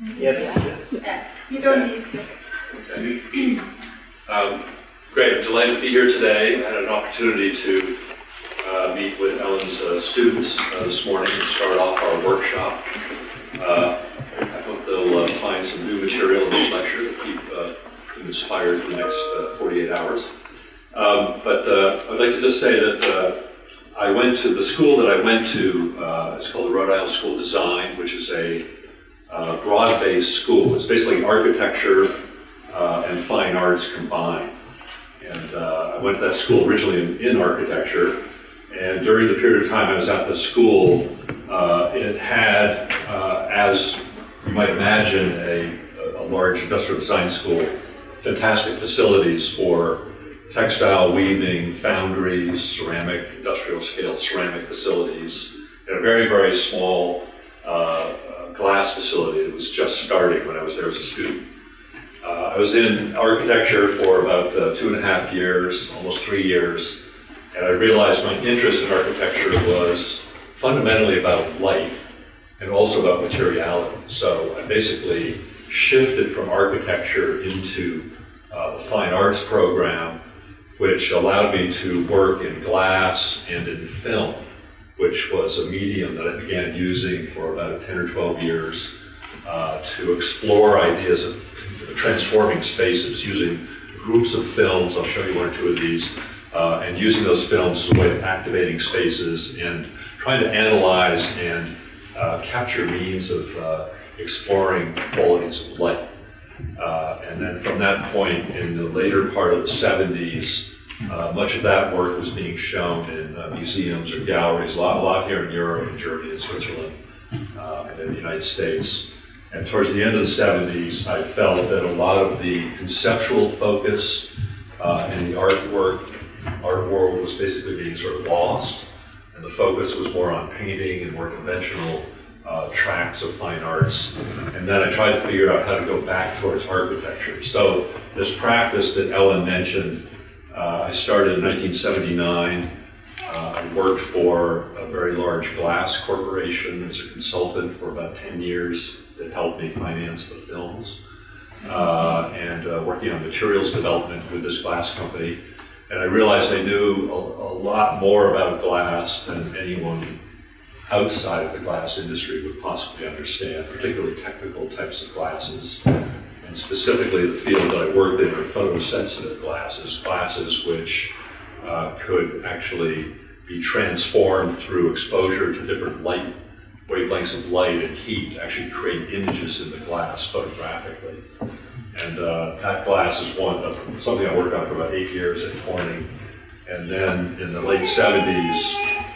Yes. Yeah. You don't need to. Okay. Great, I'm delighted to be here today. I had an opportunity to meet with Ellen's students this morning and start off our workshop. I hope they'll find some new material in this lecture to keep them inspired for the next 48 hours. But I'd like to just say that I went to the school that I went to. It's called the Rhode Island School of Design, which is a broad-based school. It's basically architecture and fine arts combined. And I went to that school originally in architecture, and during the period of time I was at the school, it had, as you might imagine, a large industrial design school, fantastic facilities for textile weaving, foundries, ceramic, industrial scale ceramic facilities, and a very, very small glass facility that was just starting when I was there as a student. I was in architecture for about 2.5 years, almost 3 years, and I realized my interest in architecture was fundamentally about light and also about materiality. So I basically shifted from architecture into the fine arts program, which allowed me to work in glass and in film, which was a medium that I began using for about 10 or 12 years to explore ideas of transforming spaces using groups of films. I'll show you one or two of these, and using those films as a way of activating spaces and trying to analyze and capture means of exploring qualities of light. And then from that point, in the later part of the 70s, much of that work was being shown in museums or galleries, a lot here in Europe, and Germany, and Switzerland, and in the United States. And towards the end of the 70s, I felt that a lot of the conceptual focus in the art world was basically being sort of lost, and the focus was more on painting and more conventional tracks of fine arts. And then I tried to figure out how to go back towards architecture. So this practice that Ellen mentioned, I started in 1979. I worked for a very large glass corporation as a consultant for about 10 years that helped me finance the films, and working on materials development with this glass company. And I realized I knew a lot more about glass than anyone outside of the glass industry would possibly understand, particularly technical types of glasses. And specifically the field that I worked in are photosensitive glasses, glasses which could actually be transformed through exposure to different light wavelengths of light and heat to actually create images in the glass photographically. And that glass is something I worked on for about 8 years at Corning. And then in the late 70s,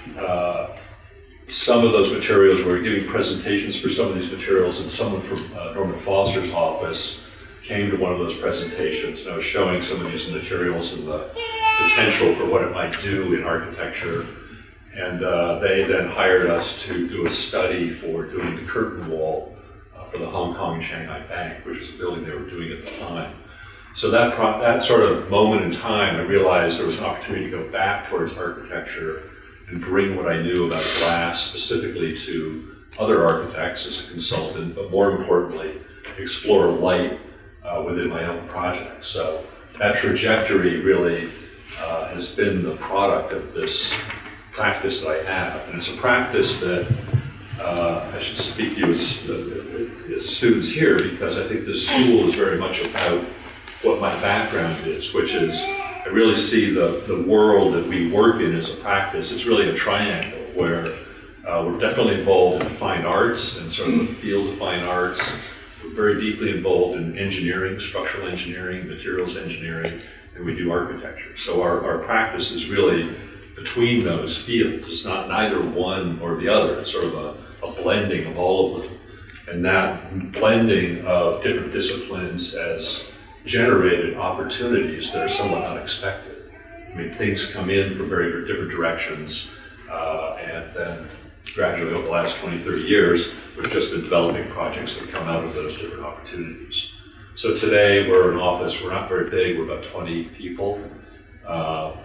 some of those materials, we were giving presentations for some of these materials, and someone from Norman Foster's office came to one of those presentations, and I was showing some of these materials and the potential for what it might do in architecture. And they then hired us to do a study for doing the curtain wall for the Hong Kong and Shanghai Bank, which was a building they were doing at the time. So that sort of moment in time, I realized there was an opportunity to go back towards architecture and bring what I knew about glass specifically to other architects as a consultant, but more importantly, explore light within my own project. So that trajectory really has been the product of this practice that I have. And it's a practice that I should speak to you as students here, because I think this school is very much about what my background is, which is I really see the world that we work in as a practice. It's really a triangle where we're definitely involved in fine arts and sort of the field of fine arts. We're very deeply involved in engineering, structural engineering, materials engineering, and we do architecture. So our practice is really between those fields. It's not neither one or the other. It's sort of a blending of all of them. And that blending of different disciplines has generated opportunities that are somewhat unexpected. I mean, things come in from very different directions, and then gradually over the last 20, 30 years, we've just been developing projects that come out of those different opportunities. So today we're an office, we're not very big, we're about 20 people.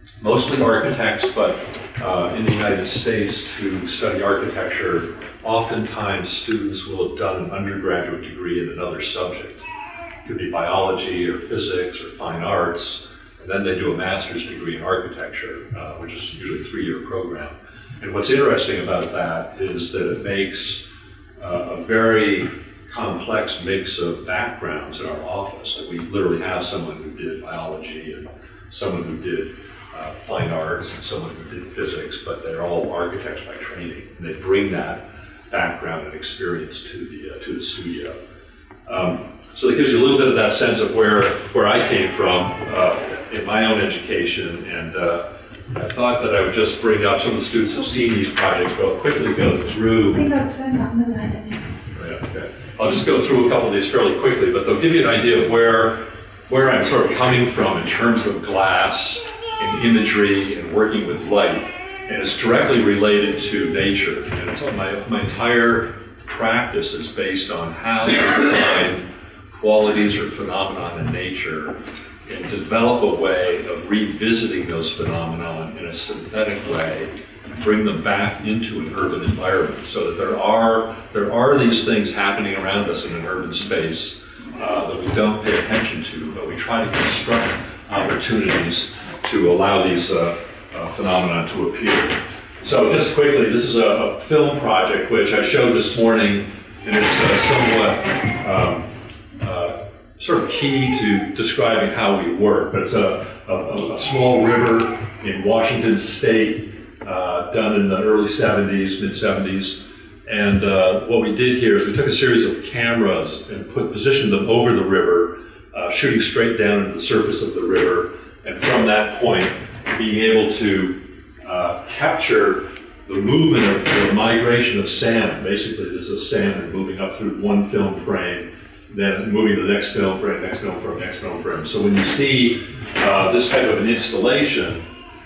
mostly architects, but in the United States to study architecture, oftentimes students will have done an undergraduate degree in another subject. It could be biology or physics or fine arts, and then they do a master's degree in architecture, which is usually a 3-year program. And what's interesting about that is that it makes a very complex mix of backgrounds in our office. Like we literally have someone who did biology and someone who did fine arts and someone who did physics, but they're all architects by training. And they bring that background and experience to the studio. So it gives you a little bit of that sense of where I came from in my own education, and I thought that I would just bring up, some of the students have seen these projects, but I'll quickly go through. Okay. I'll just go through a couple of these fairly quickly, but they'll give you an idea of where I'm sort of coming from in terms of glass and imagery and working with light. And it's directly related to nature. And it's my entire practice is based on how to find qualities or phenomenon in nature and develop a way of revisiting those phenomenon in a synthetic way and bring them back into an urban environment, so that there are these things happening around us in an urban space that we don't pay attention to, but we try to construct opportunities to allow these phenomena to appear. So just quickly, this is a film project which I showed this morning, and it's somewhat sort of key to describing how we work. But it's a small river in Washington State, done in the early 70s, mid-70s. And what we did here is we took a series of cameras and positioned them over the river, shooting straight down into the surface of the river. And from that point, being able to capture the movement of the migration of salmon. Basically, this is a salmon moving up through one film frame, then moving to the next film frame, next film frame, next film frame. So when you see this type of an installation,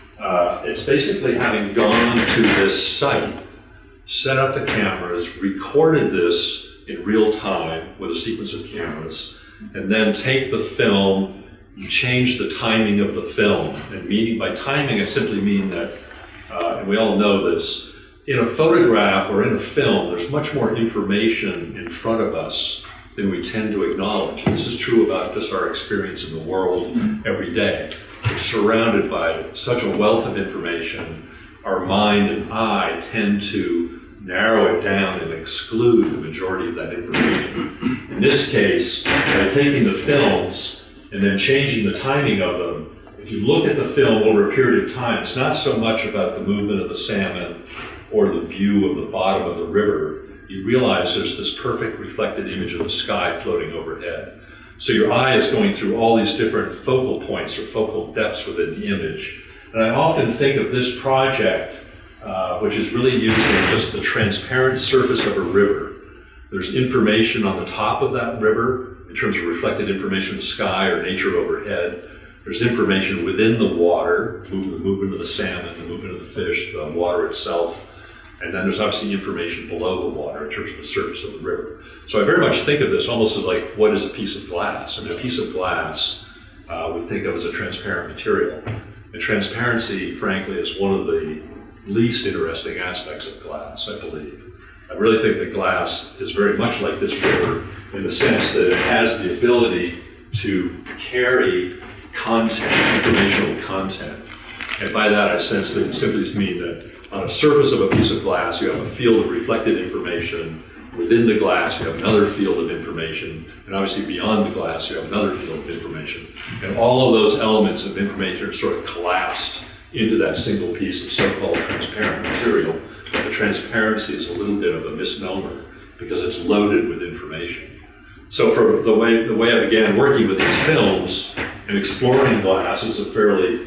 it's basically having gone to this site, set up the cameras, recorded this in real time with a sequence of cameras, and then take the film and change the timing of the film. And meaning by timing, I simply mean that, and we all know this, in a photograph or in a film, there's much more information in front of us than we tend to acknowledge. And this is true about just our experience in the world every day. We're surrounded by such a wealth of information, our mind and eye tend to narrow it down and exclude the majority of that information. In this case, by taking the films and then changing the timing of them, if you look at the film over a period of time, it's not so much about the movement of the salmon or the view of the bottom of the river. You realize there's this perfect reflected image of the sky floating overhead. So your eye is going through all these different focal points or focal depths within the image. And I often think of this project, which is really using just the transparent surface of a river. There's information on the top of that river in terms of reflected information of the sky or nature overhead. There's information within the water, the movement of the salmon, the movement of the fish, the water itself. And then there's obviously information below the water in terms of the surface of the river. So I very much think of this almost as like, what is a piece of glass? I mean, a piece of glass we think of as a transparent material. And transparency, frankly, is one of the least interesting aspects of glass, I believe. I really think that glass is very much like this river in the sense that it has the ability to carry content, informational content. And by that I sense that it simply mean that on a surface of a piece of glass, you have a field of reflected information. Within the glass, you have another field of information. And obviously beyond the glass, you have another field of information. And all of those elements of information are sort of collapsed into that single piece of so-called transparent material. But the transparency is a little bit of a misnomer because it's loaded with information. So for the way I began working with these films and exploring glass is a fairly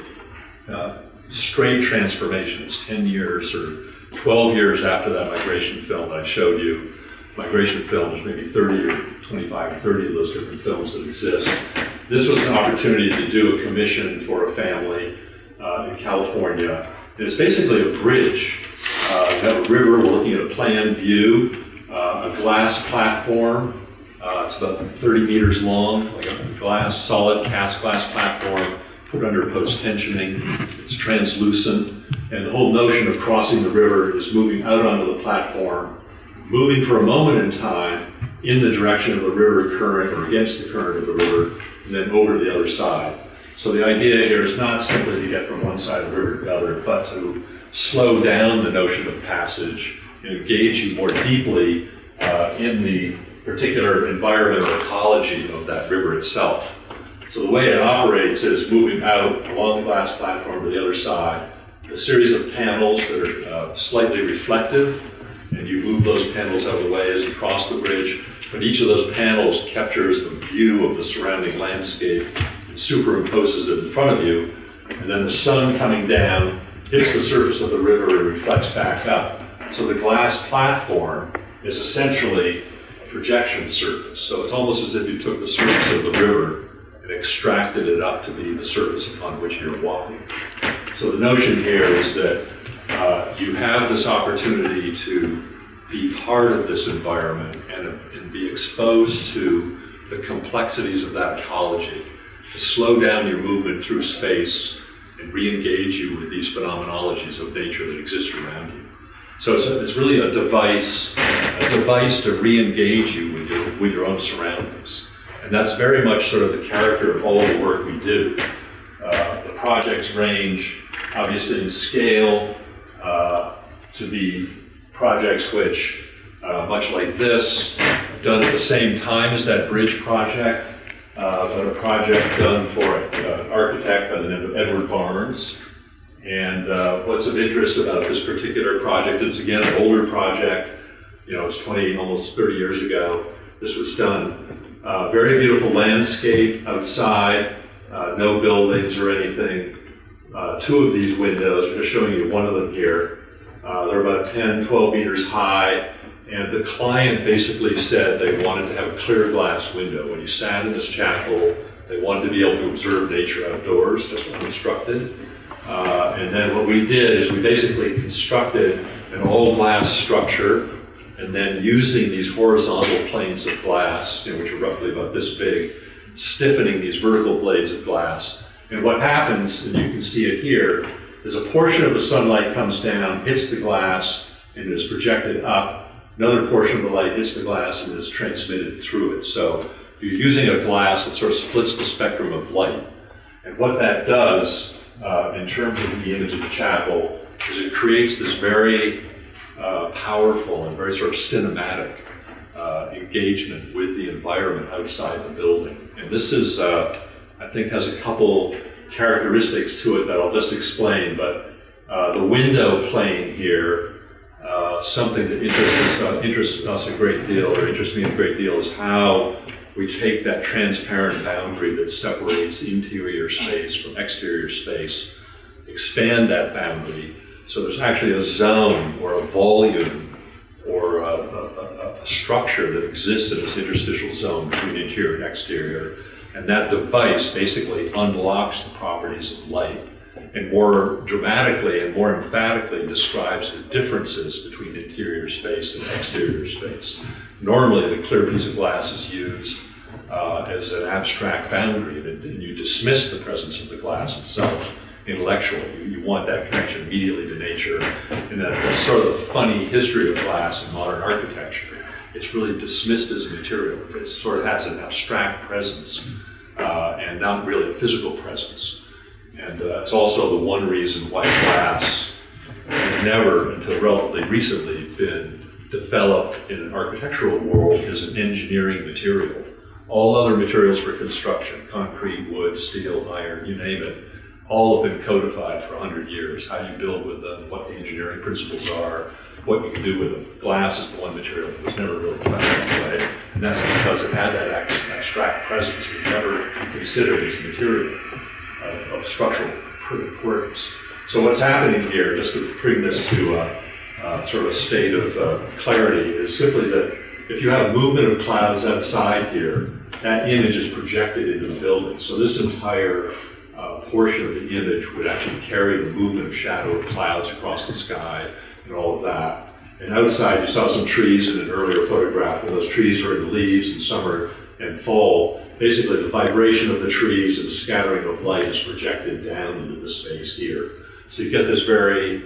straight transformation. It's 10 years or 12 years after that migration film that I showed you. Migration film, there's maybe 30 or 25 or 30 of those different films that exist. This was an opportunity to do a commission for a family in California. And it's basically a bridge. You have a river, we're looking at a plan view, a glass platform. It's about 30 meters long, like a solid cast glass platform, put filtered under post-tensioning, it's translucent, and the whole notion of crossing the river is moving out onto the platform, moving for a moment in time in the direction of the river current or against the current of the river, and then over to the other side. So the idea here is not simply to get from one side of the river to the other, but to slow down the notion of passage and engage you more deeply in the particular environment or ecology of that river itself. So the way it operates is moving out along the glass platform to the other side, a series of panels that are slightly reflective, and you move those panels out of the way as you cross the bridge, but each of those panels captures the view of the surrounding landscape and superimposes it in front of you, and then the sun coming down hits the surface of the river and reflects back up. So the glass platform is essentially a projection surface. So it's almost as if you took the surface of the river and extracted it up to be the surface upon which you're walking. So the notion here is that you have this opportunity to be part of this environment and be exposed to the complexities of that ecology, to slow down your movement through space and re-engage you with these phenomenologies of nature that exist around you. So it's really a device to re-engage you with your own surroundings. And that's very much sort of the character of all the work we do. The projects range, obviously, in scale to be projects which, much like this, done at the same time as that bridge project, but a project done for an architect by the name of Edward Barnes. And what's of interest about this particular project, it's again an older project, it's 20, almost 30 years ago. This was done. Very beautiful landscape outside, no buildings or anything. Two of these windows, I'm just showing you one of them here. They're about 10, 12 meters high, and the client basically said they wanted to have a clear glass window. When you sat in this chapel, they wanted to be able to observe nature outdoors, just unobstructed. And then what we did is we basically constructed an all-glass structure, and then using these horizontal planes of glass, which are roughly about this big, stiffening these vertical blades of glass. And what happens, and you can see it here, is a portion of the sunlight comes down, hits the glass, and is projected up. Another portion of the light hits the glass and is transmitted through it. So you're using a glass that sort of splits the spectrum of light. And what that does, in terms of the image of the chapel, is it creates this very powerful and very sort of cinematic engagement with the environment outside the building. And this is, I think, has a couple characteristics to it that I'll just explain, but the window plane here, something that interests us a great deal, or interests me a great deal, is how we take that transparent boundary that separates interior space from exterior space, expand that boundary, so there's actually a zone or a volume or a structure that exists in this interstitial zone between interior and exterior. And that device basically unlocks the properties of light and more dramatically and more emphatically describes the differences between interior space and exterior space. Normally, the clear piece of glass is used as an abstract boundary, and you dismiss the presence of the glass itself intellectually. You want that connection immediately to nature. And that's sort of the funny history of glass in modern architecture. It's really dismissed as a material. It sort of has an abstract presence and not really a physical presence. And it's also the one reason why glass has never, until relatively recently, been developed in an architectural world as an engineering material. All other materials for construction, concrete, wood, steel, iron, you name it, all have been codified for 100 years. How you build with them, what the engineering principles are, what you can do with them. Glass is the one material that was never really done that way, and that's because it had that abstract presence. We never considered it as a material of structural importance. So what's happening here, just to bring this to sort of a state of clarity, is simply that if you have movement of clouds outside here, that image is projected into the building. So this entire portion of the image would actually carry the movement of shadow of clouds across the sky and all of that. And outside, you saw some trees in an earlier photograph, and those trees are in the leaves in summer and fall. basically the vibration of the trees and the scattering of light is projected down into the space here. So you get this very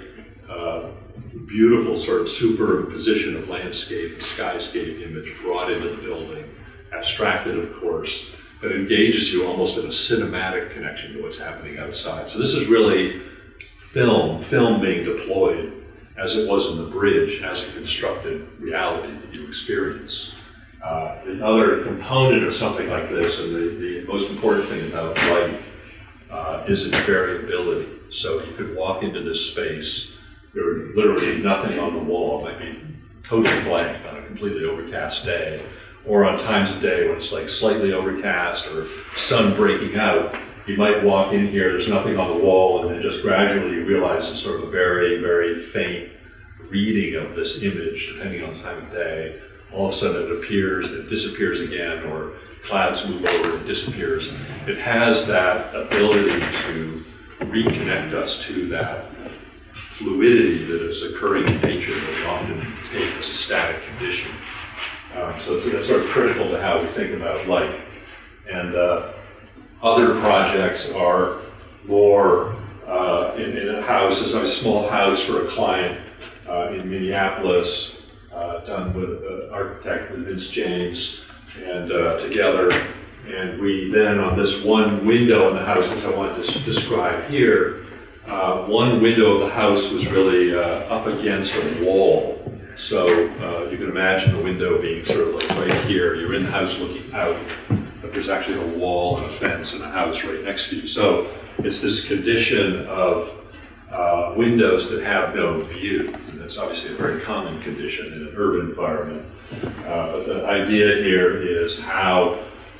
beautiful sort of superposition of landscape and skyscape image brought into the building, abstracted of course, but engages you almost in a cinematic connection to what's happening outside. So this is really film being deployed as it was in the bridge as a constructed reality that you experience. The other component of something like this, and the most important thing about light, is its variability. So you could walk into this space, there would literally nothing on the wall, it might be totally blank on a completely overcast day, or on times of day when it's like slightly overcast or sun breaking out. You might walk in here, there's nothing on the wall, and then just gradually you realize it's sort of a very, very faint reading of this image, depending on the time of day. All of a sudden it appears, it disappears again, or clouds move over, it disappears. It has that ability to reconnect us to that fluidity that is occurring in nature that we often take as a static condition. So that's sort of critical to how we think about light. And other projects are more in a house. There's a small house for a client in Minneapolis, done with an architect, with Vince James, and together. And we then, on this one window in the house, which I wanted to describe here, one window of the house was really up against a wall. So you can imagine the window being sort of like right here. You're in the house looking out, but there's actually a wall and a fence and a house right next to you. So it's this condition of windows that have no view. And that's obviously a very common condition in an urban environment. But the idea here is how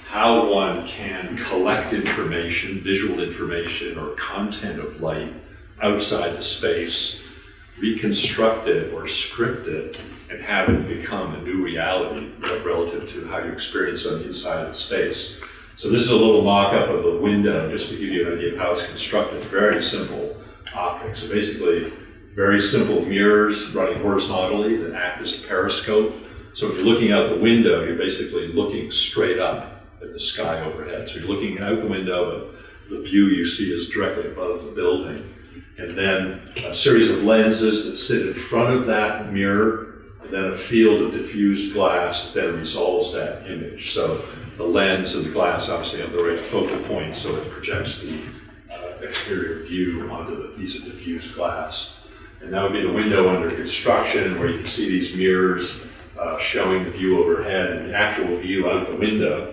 one can collect information, visual information or content of light outside the space, reconstruct it or script it, and have it become a new reality relative to how you experience it on the inside of the space. So this is a little mock-up of the window, just to give you an idea of how it's constructed. Very simple optics. So basically, very simple mirrors running horizontally that act as a periscope. So if you're looking out the window, you're basically looking straight up at the sky overhead. So you're looking out the window, but the view you see is directly above the building. And then a series of lenses that sit in front of that mirror, and then a field of diffused glass that then resolves that image. So the lens and the glass obviously have the right focal point, so it projects the exterior view onto the piece of diffused glass. And that would be the window under construction, where you can see these mirrors showing the view overhead and the actual view out the window,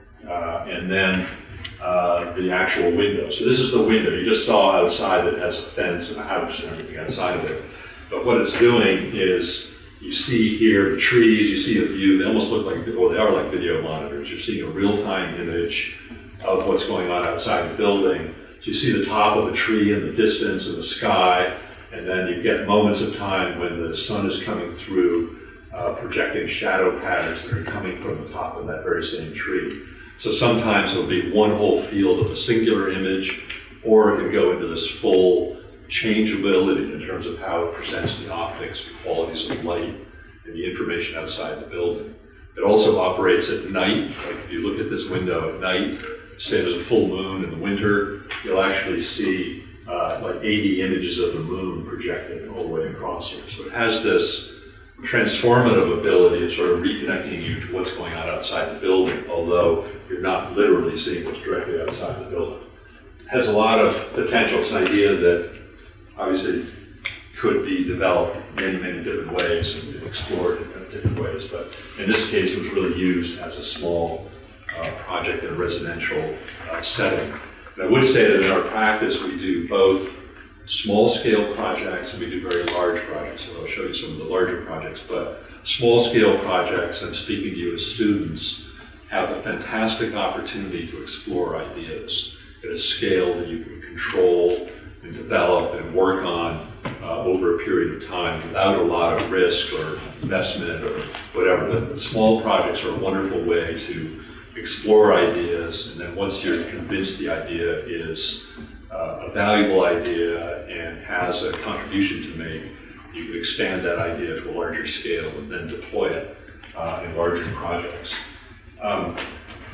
and then the actual window. So this is the window. You just saw outside that it has a fence and a house and everything outside of it. But what it's doing is, you see here the trees, you see a view, they almost look like, well, they are like video monitors. You're seeing a real-time image of what's going on outside the building. So you see the top of a tree in the distance and the sky, and then you get moments of time when the sun is coming through, projecting shadow patterns that are coming from the top of that very same tree. So sometimes it'll be one whole field of a singular image, or it can go into this full changeability in terms of how it presents the optics, the qualities of light, and the information outside the building. It also operates at night. Like if you look at this window at night, say there's a full moon in the winter, you'll actually see like 80 images of the moon projected all the way across here. So it has this transformative ability of sort of reconnecting you to what's going on outside the building, although you're not literally seeing what's directly outside the building. It has a lot of potential. It's an idea that obviously could be developed many, many different ways and explored in different ways, but in this case it was really used as a small project in a residential setting. And I would say that in our practice we do both small-scale projects and we do very large projects. So I'll show you some of the larger projects, but small-scale projects, I'm speaking to you as students, have a fantastic opportunity to explore ideas at a scale that you can control and develop and work on over a period of time without a lot of risk or investment or whatever. The small projects are a wonderful way to explore ideas, and then once you're convinced the idea is a valuable idea and has a contribution to make, you expand that idea to a larger scale and then deploy it in larger projects.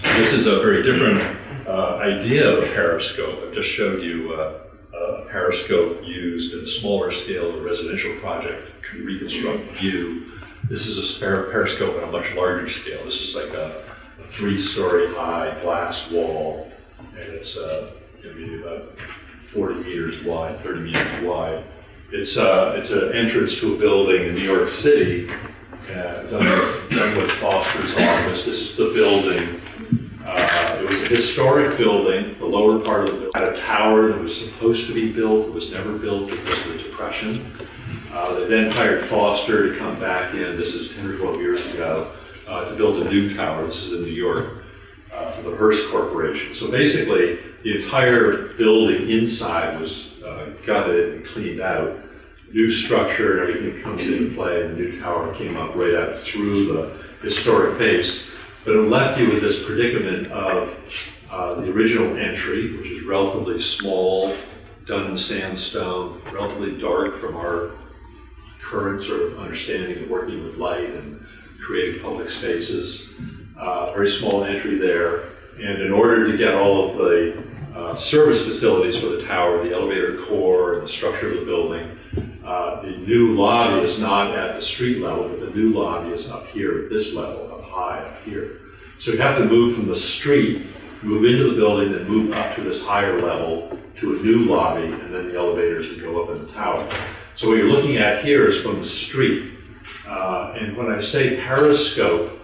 This is a very different idea of a periscope. I've just showed you a periscope used at a smaller scale of a residential project to reconstruct the view. This is a periscope on a much larger scale. This is like a 3-story high glass wall, and it's going to be about 40 meters wide, 30 meters wide. It's an entrance to a building in New York City, done with Foster's office. This is the building. It was a historic building. The lower part of the building had a tower that was supposed to be built. It was never built because of the Depression. They then hired Foster to come back in. This is 10 or 12 years ago, to build a new tower. This is in New York for the Hearst Corporation. So basically, the entire building inside was gutted and cleaned out. New structure and everything comes into play, and the new tower came up right out through the historic base. But it left you with this predicament of the original entry, which is relatively small, done in sandstone, relatively dark from our current sort of understanding of working with light and creating public spaces. Very small entry there. And in order to get all of the service facilities for the tower, the elevator core and the structure of the building, the new lobby is not at the street level, but the new lobby is up here at this level, up high up here. So you have to move from the street, move into the building, then move up to this higher level to a new lobby, and then the elevators that go up in the tower. So what you're looking at here is from the street. And when I say periscope,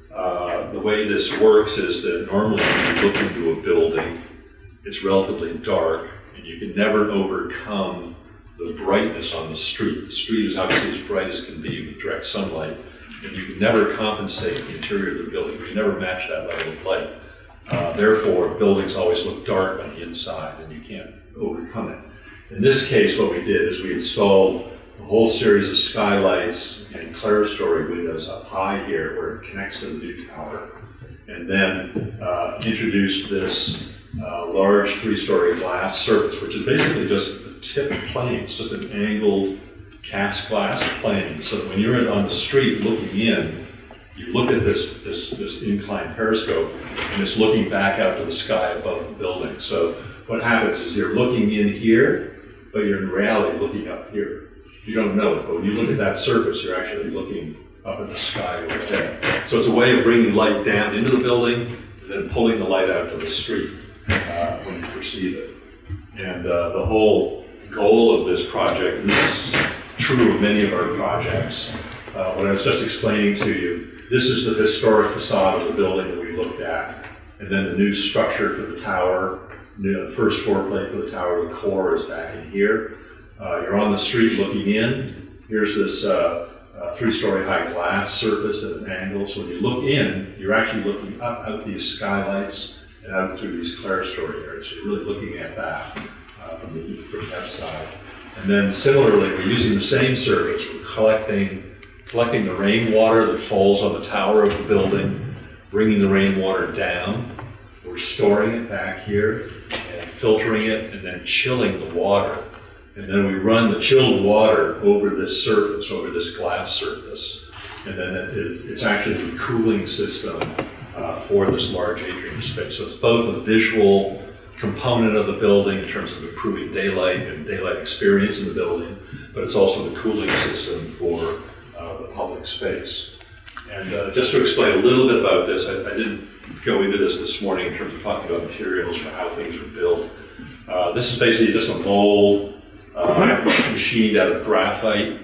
the way this works is that normally when you look into a building, it's relatively dark, and you can never overcome the brightness on the street. The street is obviously as bright as can be with direct sunlight, and you can never compensate the interior of the building. You can never match that level of light. Therefore, buildings always look dark on the inside, and you can't overcome it. In this case, what we did is we installed a whole series of skylights and clerestory windows up high here where it connects to the new tower, and then introduced this large 3-story glass surface, which is basically just a tip plane. It's just an angled cast glass plane. So that when you're on the street looking in, you look at this inclined periscope, and it's looking back out to the sky above the building. So what happens is you're looking in here, but you're in reality looking up here. You don't know it, but when you look at that surface, you're actually looking up at the sky overhead. So it's a way of bringing light down into the building, and then pulling the light out to the street when you perceive it. And the whole goal of this project, and this is true of many of our projects, what I was just explaining to you, this is the historic facade of the building that we looked at, and then the new structure for the tower, the first floor plate for the tower, the core is back in here. You're on the street looking in. Here's this 3-story high glass surface at an angle. So when you look in, you're actually looking up out these skylights and out through these clerestory areas. So you're really looking at that from the left side. And then similarly, we're using the same surface. We're collecting the rainwater that falls on the tower of the building, bringing the rainwater down. We're storing it back here and filtering it and then chilling the water. And then we run the chilled water over this surface, over this glass surface. And then it's actually the cooling system for this large atrium space. So it's both a visual component of the building in terms of improving daylight and daylight experience in the building, but it's also the cooling system for the public space. And just to explain a little bit about this, I didn't go into this morning in terms of talking about materials or how things are built. This is basically just a mold machined out of graphite,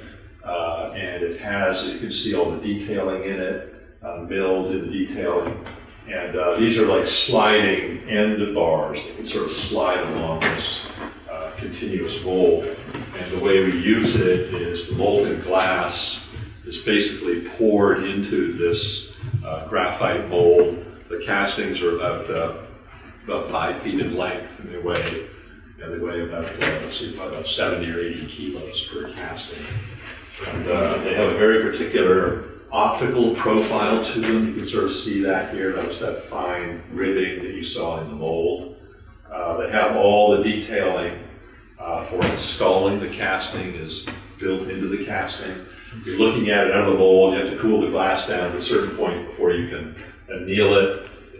and it has, you can see all the detailing in it, milled in the detailing. And these are like sliding end bars that can sort of slide along this continuous mold. And the way we use it is the molten glass is basically poured into this graphite mold. The castings are about 5 feet in length, and they weigh about 70 or 80 kilos per casting. And they have a very particular optical profile to them. You can sort of see that here. That was that fine ribbing that you saw in the mold. They have all the detailing for installing the casting is built into the casting. You're looking at it out of the mold. You have to cool the glass down to a certain point before you can anneal it.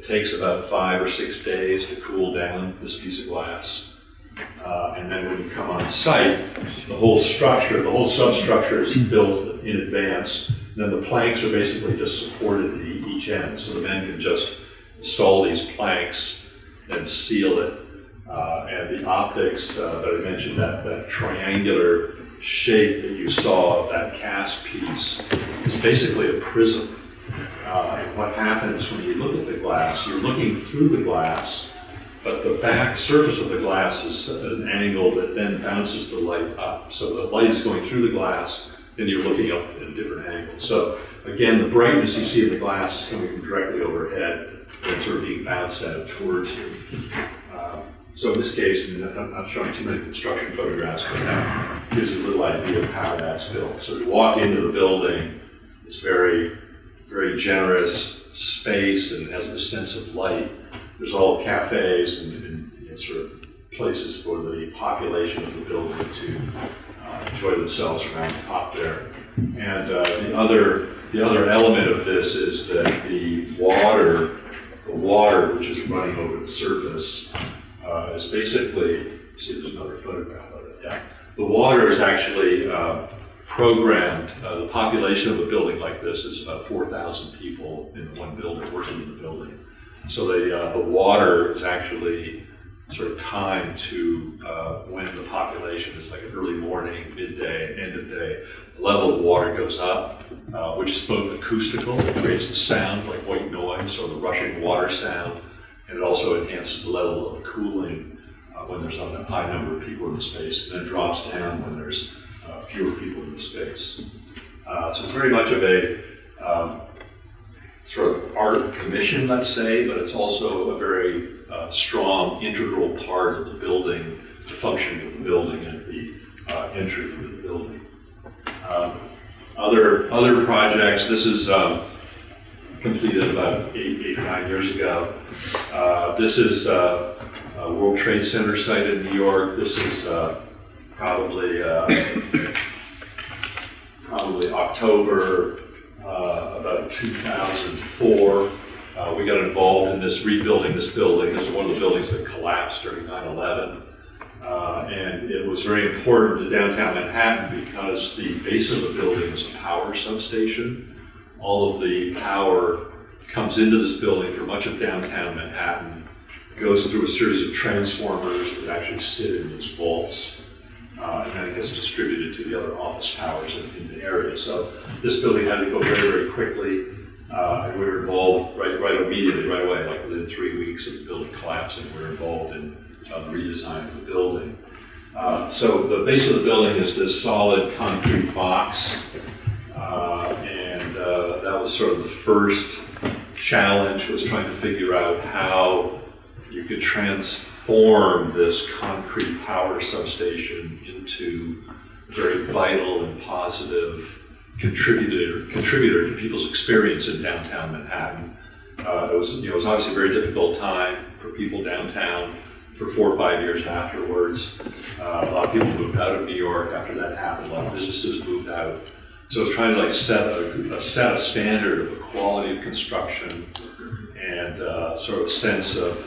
It takes about 5 or 6 days to cool down this piece of glass. And then when you come on site, the whole structure, the whole substructure is built in advance. Then the planks are basically just supported at each end. So the men can just install these planks and seal it. And the optics that I mentioned, that triangular shape that you saw of that cast piece is basically a prism. And what happens when you look at the glass, you're looking through the glass, but the back surface of the glass is at an angle that then bounces the light up. So the light is going through the glass, and you're looking up at a different angle. So again, the brightness you see in the glass is coming from directly overhead, and sort of being bounced out towards you. So in this case, I'm not showing too many construction photographs, but that gives you a little idea of how that's built. So you walk into the building, it's very, very generous space and has the sense of light. There's all cafes and sort of places for the population of the building to enjoy themselves around the top there. And the other element of this is that the water, which is running over the surface, is basically, see there's another photograph of it, yeah. The water is actually programmed, the population of a building like this is about 4,000 people in one building, working in the building. So the water is actually sort of timed to when the population is like early morning, midday, end of day. The level of water goes up, which is both acoustical, it creates the sound like white noise or the rushing water sound, and it also enhances the level of cooling when there's a high number of people in the space, and then drops down when there's fewer people in the space. So it's very much of a sort of art commission, let's say, but it's also a very strong, integral part of the building, the functioning of the building and the entry into the building. Other projects, this is completed about eight or 9 years ago. This is a World Trade Center site in New York. This is probably October about 2004. We got involved in this rebuilding this building. This is one of the buildings that collapsed during 9/11. And it was very important to downtown Manhattan because the base of the building is a power substation. All of the power comes into this building for much of downtown Manhattan, goes through a series of transformers that actually sit in these vaults, and then it gets distributed to the other office towers in the area. So this building had to go very, very quickly, and we were involved right immediately, right away, like within 3 weeks of the building collapsing, we were involved in the redesign of the building. So the base of the building is this solid concrete box, and that was sort of the first challenge, was trying to figure out how you could transform this concrete power substation into a very vital and positive contributor to people's experience in downtown Manhattan. It was obviously a very difficult time for people downtown for 4 or 5 years afterwards. A lot of people moved out of New York after that happened. A lot of businesses moved out. So I was trying to like set a standard of the quality of construction and sort of a sense of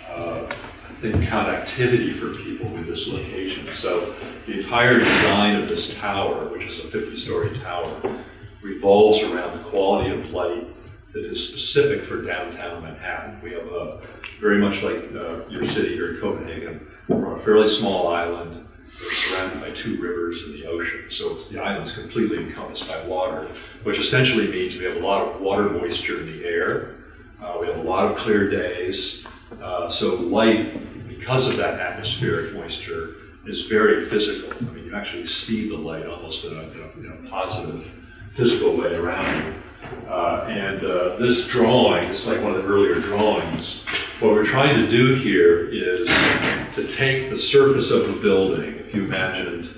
I think connectivity for people with this location. So the entire design of this tower, which is a 50-story tower, revolves around the quality of light that is specific for downtown Manhattan. We have very much like your city here in Copenhagen, we're on a fairly small island. We're surrounded by 2 rivers and the ocean. So the island's completely encompassed by water, which essentially means we have a lot of water moisture in the air. We have a lot of clear days. So light, because of that atmospheric moisture, is very physical. I mean, you actually see the light almost in a positive, physical way around you. And this drawing, it's like one of the earlier drawings. What we're trying to do here is to take the surface of the building. If you imagined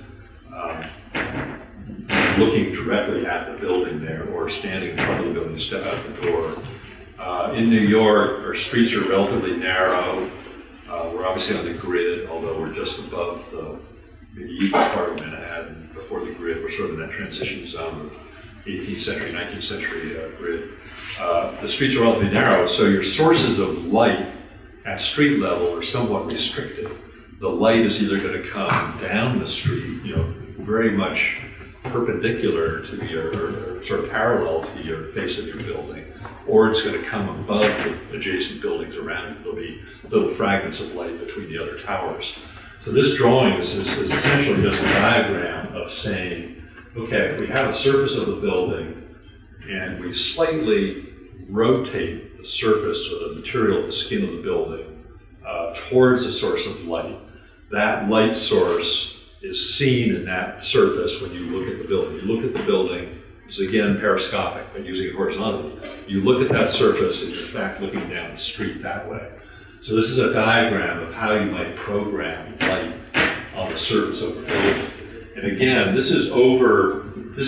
looking directly at the building there, or standing in front of the building, step out the door. In New York, our streets are relatively narrow. We're obviously on the grid, although we're just above the medieval part of Manhattan. Before the grid, we're sort of in that transition zone 18th century, 19th century grid. The streets are relatively narrow, so your sources of light at street level are somewhat restricted. The light is either going to come down the street, very much perpendicular to your, or sort of parallel to your face of your building, or it's going to come above the adjacent buildings around it. There'll be little fragments of light between the other towers. So this drawing is essentially just a diagram of saying, okay, if we have a surface of the building and we slightly rotate the surface or the material, the skin of the building, towards the source of light, that light source is seen in that surface when you look at the building. You look at the building, it's again periscopic, but using it horizontally. You look at that surface and you're in fact looking down the street that way. So this is a diagram of how you might program light on the surface of the building. And again, this is over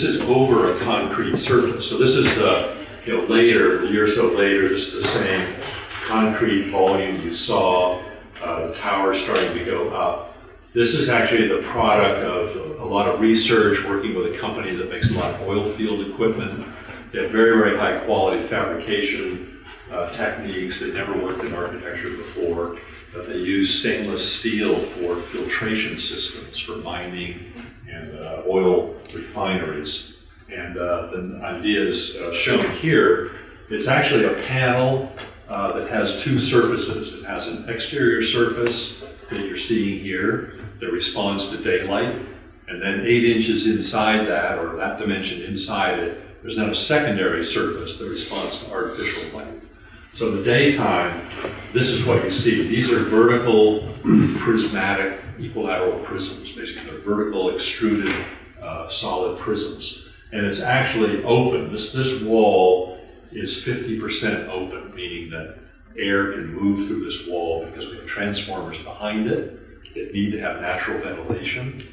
a concrete surface. So this is later, a year or so later, this is the same concrete volume you saw, the tower starting to go up. This is actually the product of a lot of research, working with a company that makes a lot of oil field equipment. They have very, very high quality fabrication techniques. They never worked in architecture before, but they use stainless steel for filtration systems for mining and oil refineries. And the idea is shown here. It's actually a panel that has two surfaces. It has an exterior surface that you're seeing here that responds to daylight, and then 8 inches inside that, or that dimension inside it, there's then a secondary surface that responds to artificial light. So in the daytime, this is what you see. These are vertical prismatic equilateral prisms. Basically, they're vertical extruded solid prisms. And it's actually open. This wall is 50% open, meaning that air can move through this wall because we have transformers behind it that need to have natural ventilation.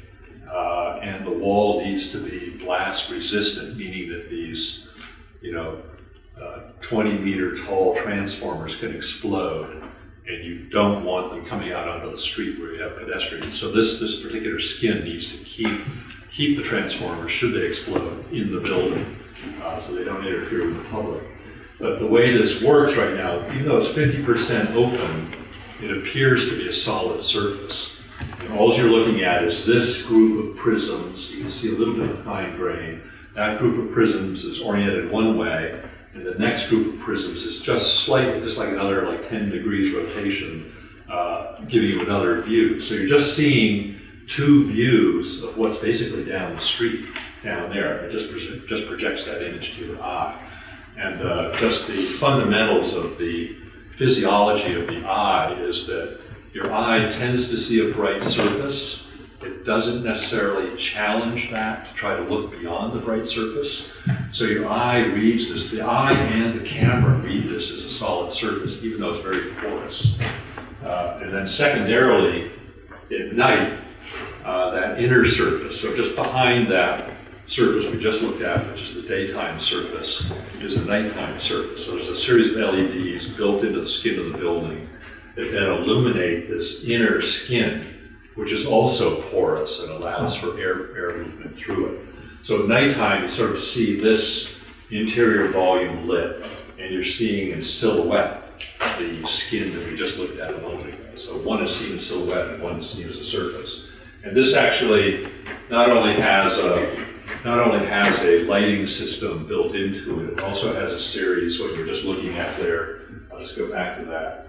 And the wall needs to be blast resistant, meaning that these 20-meter tall transformers can explode, and you don't want them coming out onto the street where you have pedestrians. So this particular skin needs to keep the transformers, should they explode, in the building, so they don't interfere with the public. But the way this works right now, even though it's 50% open, it appears to be a solid surface. And all you're looking at is this group of prisms. You can see a little bit of fine grain. That group of prisms is oriented one way, and the next group of prisms is just slightly, just like another 10 degrees rotation, giving you another view. So you're just seeing two views of what's basically down the street, down there. It just projects that image to your eye. And just the fundamentals of the physiology of the eye is that your eye tends to see a bright surface. It doesn't necessarily challenge that to try to look beyond the bright surface. So your eye reads this. The eye and the camera read this as a solid surface, even though it's very porous. And then secondarily, at night, that inner surface, so just behind that surface we just looked at, which is the daytime surface, is a nighttime surface. So there's a series of LEDs built into the skin of the building that then illuminate this inner skin, which is also porous and allows for air movement through it. So at nighttime, you sort of see this interior volume lit, and you're seeing in silhouette the skin that we just looked at a moment ago. So one is seen in silhouette and one is seen as a surface. And this actually not only has a lighting system built into it, it also has a series, what you're just looking at there. I'll just go back to that.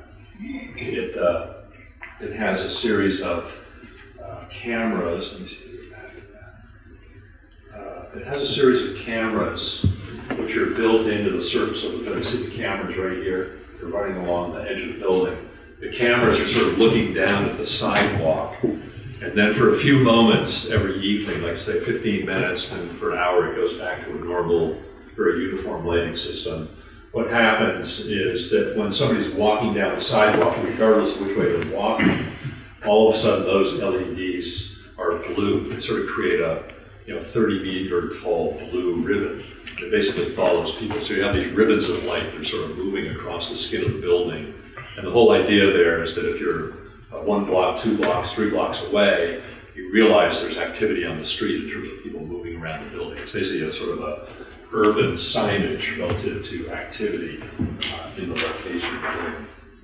It has a series of cameras. Let me see if we can go back to that. It has a series of cameras which are built into the surface of the building. See the cameras right here? They're running along the edge of the building. The cameras are sort of looking down at the sidewalk. And then for a few moments every evening, like say 15 minutes, and for an hour it goes back to a normal, very uniform lighting system. What happens is that when somebody's walking down the sidewalk, regardless of which way they're walking, all of a sudden those LEDs are blue. They sort of create a 30-meter tall blue ribbon that basically follows people. So you have these ribbons of light that are sort of moving across the skin of the building. And the whole idea there is that if you're 1 block, 2 blocks, 3 blocks away, you realize there's activity on the street in terms of people moving around the building. It's basically a sort of urban signage relative to activity in the location of the building.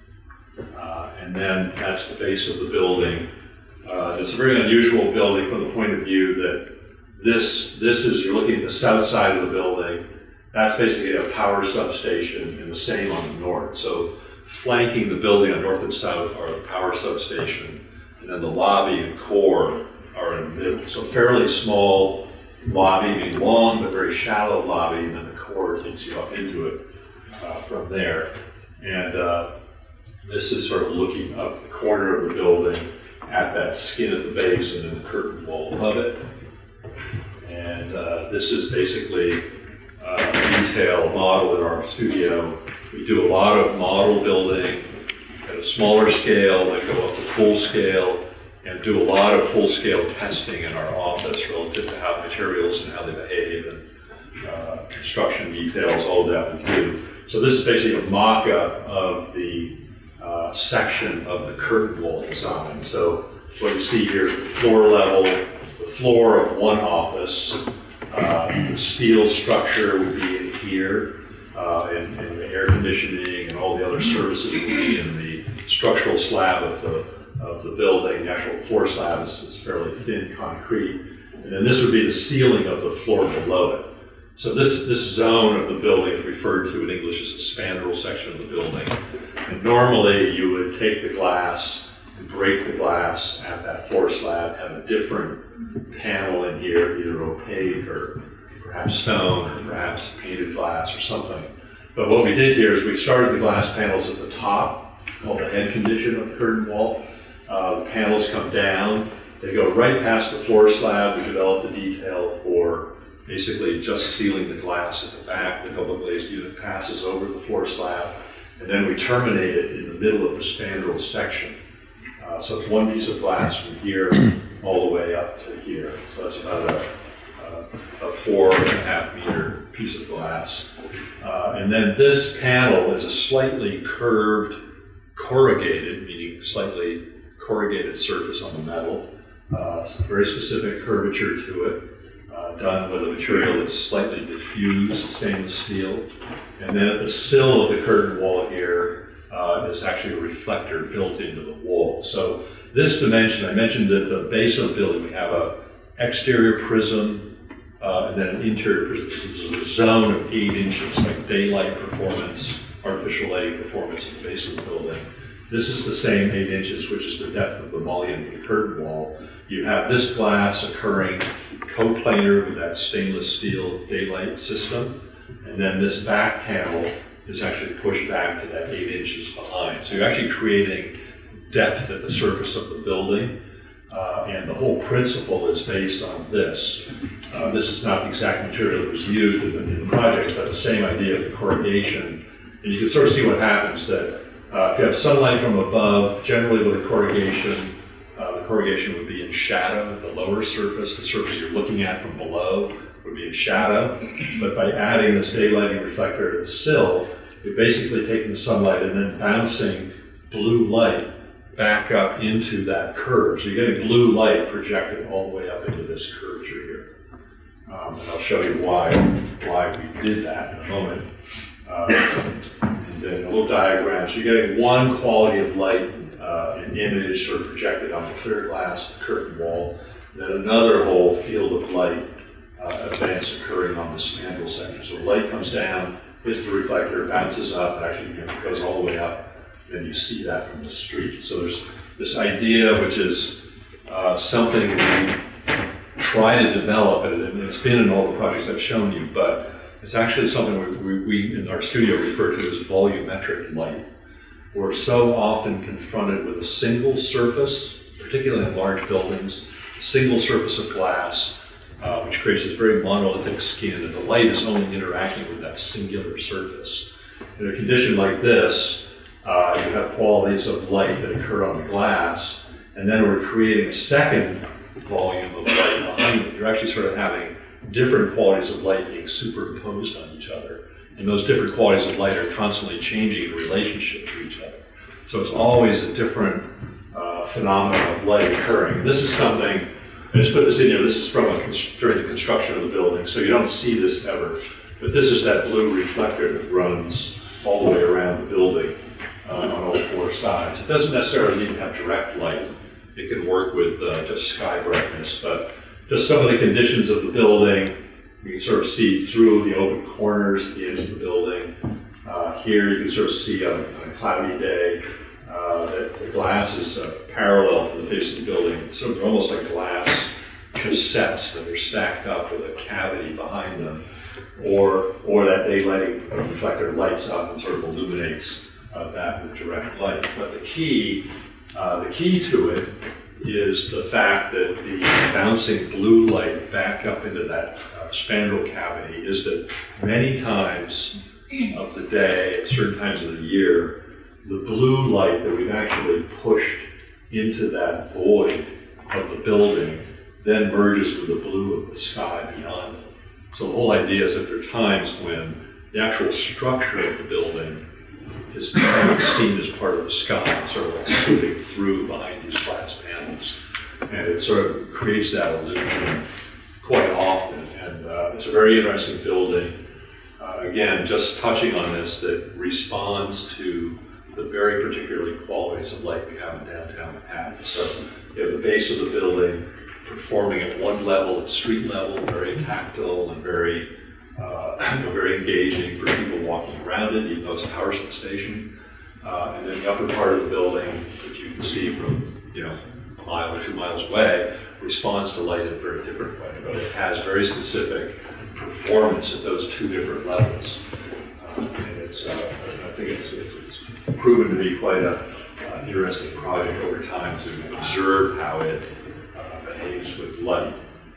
And then that's the base of the building. It's a very unusual building from the point of view that this is, you're looking at the south side of the building. That's basically a power substation, and the same on the north. So flanking the building on north and south are the power substation, and then the lobby and core are in the middle. So fairly small lobby, meaning long but very shallow lobby, and then the core takes you up into it from there. And this is sort of looking up the corner of the building at that skin at the base and then the curtain wall above it. And this is basically a detail model in our studio. We do a lot of model building at a smaller scale, that go up to full scale, and do a lot of full-scale testing in our office relative to how materials and how they behave, and construction details, all of that we do. So this is basically a mock-up of the section of the curtain wall design. So what you see here is the floor level, the floor of one office. The steel structure would be in here, and the air conditioning and all the other services would be in the structural slab of the building. The actual floor slab is fairly thin concrete. And then this would be the ceiling of the floor below it. So this zone of the building is referred to in English as the spandrel section of the building. And normally you would take the glass and break the glass at that floor slab, have a different panel in here, either opaque or perhaps stone or perhaps painted glass or something. But what we did here is we started the glass panels at the top, called the head condition of the curtain wall. The panels come down, they go right past the floor slab. We developed a detail for basically just sealing the glass at the back. The double glazed unit passes over the floor slab, and then we terminate it in the middle of the spandrel section. So it's one piece of glass from here all the way up to here. So that's about a 4.5 meter piece of glass. And then this panel is a slightly curved, corrugated, meaning slightly corrugated surface on the metal. Very specific curvature to it, done with a material that's slightly diffused stainless steel. And then at the sill of the curtain wall here is actually a reflector built into the wall. So this dimension, I mentioned at the base of the building, we have an exterior prism and then an interior prism. This is a zone of 8 inches, like daylight performance, artificial lighting performance at the base of the building. This is the same 8 inches, which is the depth of the mullion for the curtain wall. You have this glass occurring coplanar with that stainless steel daylight system, and then this back panel is actually pushed back to that 8 inches behind. So you're actually creating depth at the surface of the building, and the whole principle is based on this. This is not the exact material that was used in the project, but the same idea of the corrugation. And you can sort of see what happens, that if you have sunlight from above, generally with a corrugation, the corrugation would be in shadow. The lower surface, the surface you're looking at from below, would be in shadow. But by adding this daylighting reflector to the sill, you're basically taking the sunlight and then bouncing blue light back up into that curve. So you're getting blue light projected all the way up into this curvature here. And I'll show you why we did that in a moment. And then a little diagram. So you're getting one quality of light, an image sort of projected on the clear glass curtain wall, and then another whole field of light events occurring on the spandrel section. So light comes down, hits the reflector, bounces up, actually goes all the way up, and you see that from the street. So there's this idea, which is something we try to develop, and it's been in all the projects I've shown you, but it's actually something we in our studio refer to as volumetric light. We're so often confronted with a single surface, particularly in large buildings, a single surface of glass, which creates this very monolithic skin, and the light is only interacting with that singular surface. In a condition like this, you have qualities of light that occur on the glass, and then we're creating a second volume of light behind it. You're actually sort of having different qualities of light being superimposed on each other. And those different qualities of light are constantly changing in relationship to each other. So it's always a different phenomenon of light occurring. This is something, I just put this in here, this is from during the construction of the building, so you don't see this ever. But this is that blue reflector that runs all the way around the building on all four sides. It doesn't necessarily need to have direct light. It can work with just sky brightness, but just some of the conditions of the building, you can sort of see through the open corners at the edge of the building. Here you can sort of see on a cloudy day that the glass is parallel to the face of the building. So they're almost like glass cassettes that are stacked up with a cavity behind them, or that daylighting reflector lights up and sort of illuminates that with direct light. But the key to it is the fact that the bouncing blue light back up into that spandrel cavity is that many times of the day, at certain times of the year, the blue light that we've actually pushed into that void of the building then merges with the blue of the sky beyond it. So the whole idea is that there are times when the actual structure of the building is kind of seen as part of the sky, sort of like scooping through behind these glass panels. And it sort of creates that illusion quite often. And it's a very interesting building. Again, just touching on this, that responds to the very particular qualities of light we have in downtown Manhattan. So you have the base of the building performing at one level, at street level, very tactile and very very engaging for people walking around it, even though it's a power substation. And then the upper part of the building, which you can see from a mile or 2 miles away, responds to light in a very different way. But it has very specific performance at those two different levels. And it's, I think it's proven to be quite an interesting project over time to observe how it behaves with light.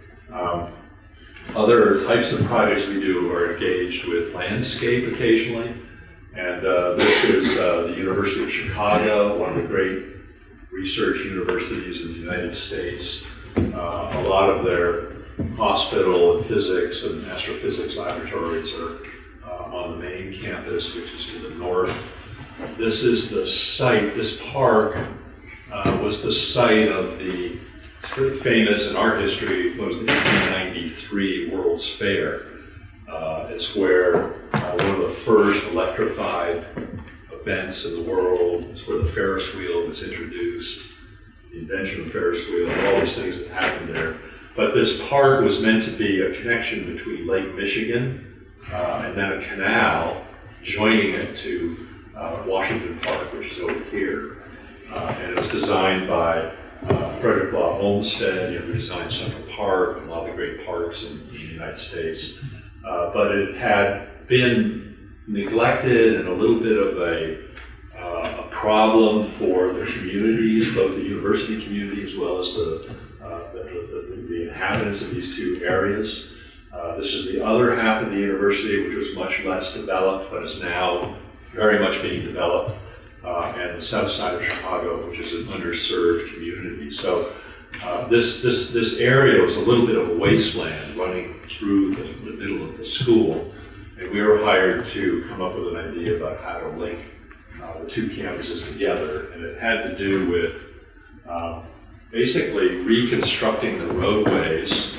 Other types of projects we do are engaged with landscape occasionally, and this is the University of Chicago, one of the great research universities in the United States. A lot of their hospital and physics and astrophysics laboratories are on the main campus, which is to the north. This is the site, this park was the site of the famous in art history, was the 1893 World's Fair. It's where one of the first electrified events in the world. It's where the Ferris wheel was introduced, the invention of the Ferris wheel, and all these things that happened there. But this park was meant to be a connection between Lake Michigan and then a canal joining it to Washington Park, which is over here. And it was designed by Frederick Law Olmsted, who designed Central Park and a lot of the great parks in the United States. But it had been neglected and a little bit of a problem for the communities, both the university community as well as the inhabitants of these two areas. This is the other half of the university, which was much less developed, but is now very much being developed. And the south side of Chicago, which is an underserved community. So this area was a little bit of a wasteland running through the middle of the school. And we were hired to come up with an idea about how to link the two campuses together. And it had to do with basically reconstructing the roadways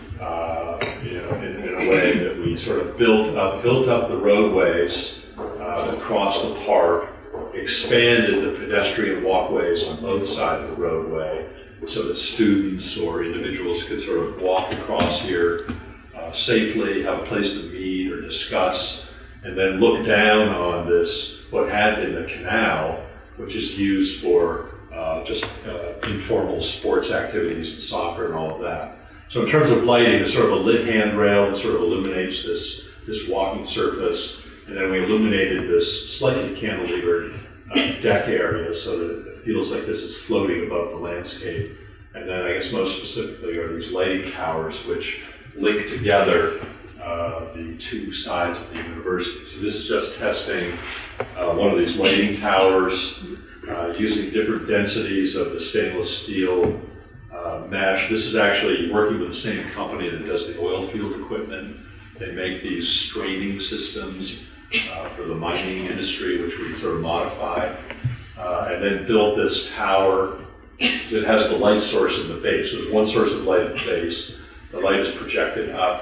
in a way that we sort of built up the roadways across the park, expanded the pedestrian walkways on both sides of the roadway so that students or individuals could sort of walk across here safely, have a place to meet or discuss, and then look down on this, what had been the canal, which is used for just informal sports activities and soccer and all of that. So in terms of lighting, it's sort of a lit handrail that sort of illuminates this walking surface. And then we illuminated this slightly cantilevered deck area so that it feels like this is floating above the landscape. And then I guess most specifically are these lighting towers which link together the two sides of the university. So this is just testing one of these lighting towers using different densities of the stainless steel mesh. This is actually working with the same company that does the oil field equipment. They make these straining systems for the mining industry, which we sort of modified, and then built this tower that has the light source in the base. So there's one source of light at the base. The light is projected up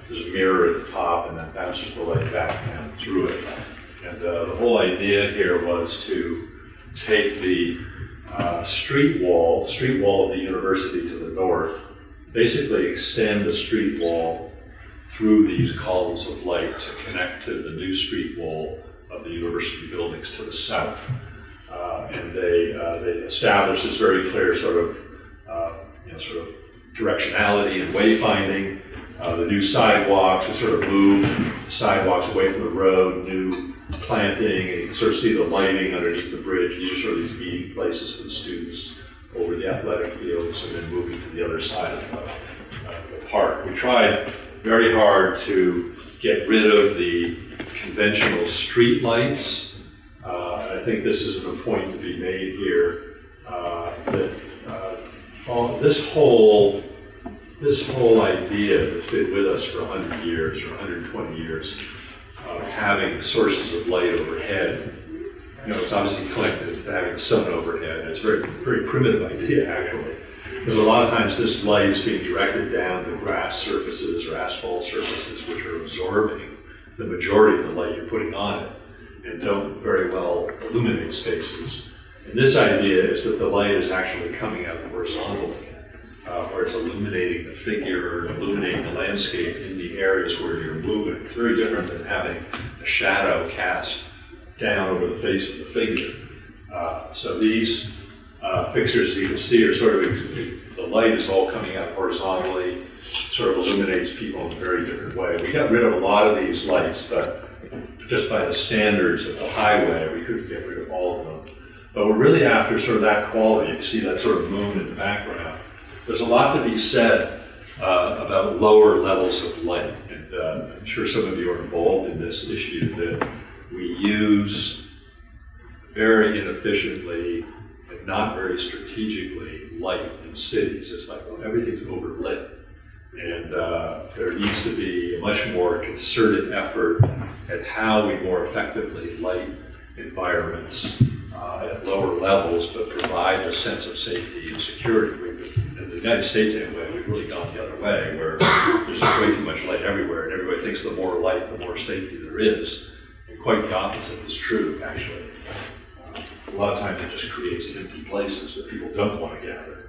there's a mirror at the top, and that bounces the light back down through it. And the whole idea here was to take the street wall of the university to the north, basically extend the street wall through these columns of light to connect to the new street wall of the university buildings to the south. And they established this very clear sort of directionality and wayfinding. The new sidewalks, we sort of moved sidewalks away from the road, new planting, and you can sort of see the lighting underneath the bridge. These are sort of these meeting places for the students over the athletic fields, and then moving to the other side of the park. We tried very hard to get rid of the conventional street lights. And I think this is a point to be made here, that this whole idea that's been with us for 100 years or 120 years of having sources of light overhead, it's obviously connected to having the sun overhead. It's a very, very primitive idea, actually, because a lot of times this light is being directed down to grass surfaces or asphalt surfaces, which are absorbing the majority of the light you're putting on it and don't very well illuminate spaces. And this idea is that the light is actually coming out horizontally, where it's illuminating the figure, illuminating the landscape in the areas where you're moving. It's very different than having a shadow cast down over the face of the figure. So these fixtures, you can see, are sort of, the light is all coming out horizontally, sort of illuminates people in a very different way. We got rid of a lot of these lights, but just by the standards of the highway, we couldn't get rid of all of them. But we're really after sort of that quality. You see that sort of moon in the background. There's a lot to be said about lower levels of light. And I'm sure some of you are involved in this issue that we use very inefficiently and not very strategically light in cities. It's like, well, everything's overlit. And there needs to be a much more concerted effort at how we more effectively light environments at lower levels, but provide a sense of safety and security. In the United States, anyway, we've really gone the other way, where there's way too much light everywhere, and everybody thinks the more light, the more safety there is. And quite the opposite is true, actually. A lot of times it just creates empty places that people don't want to gather.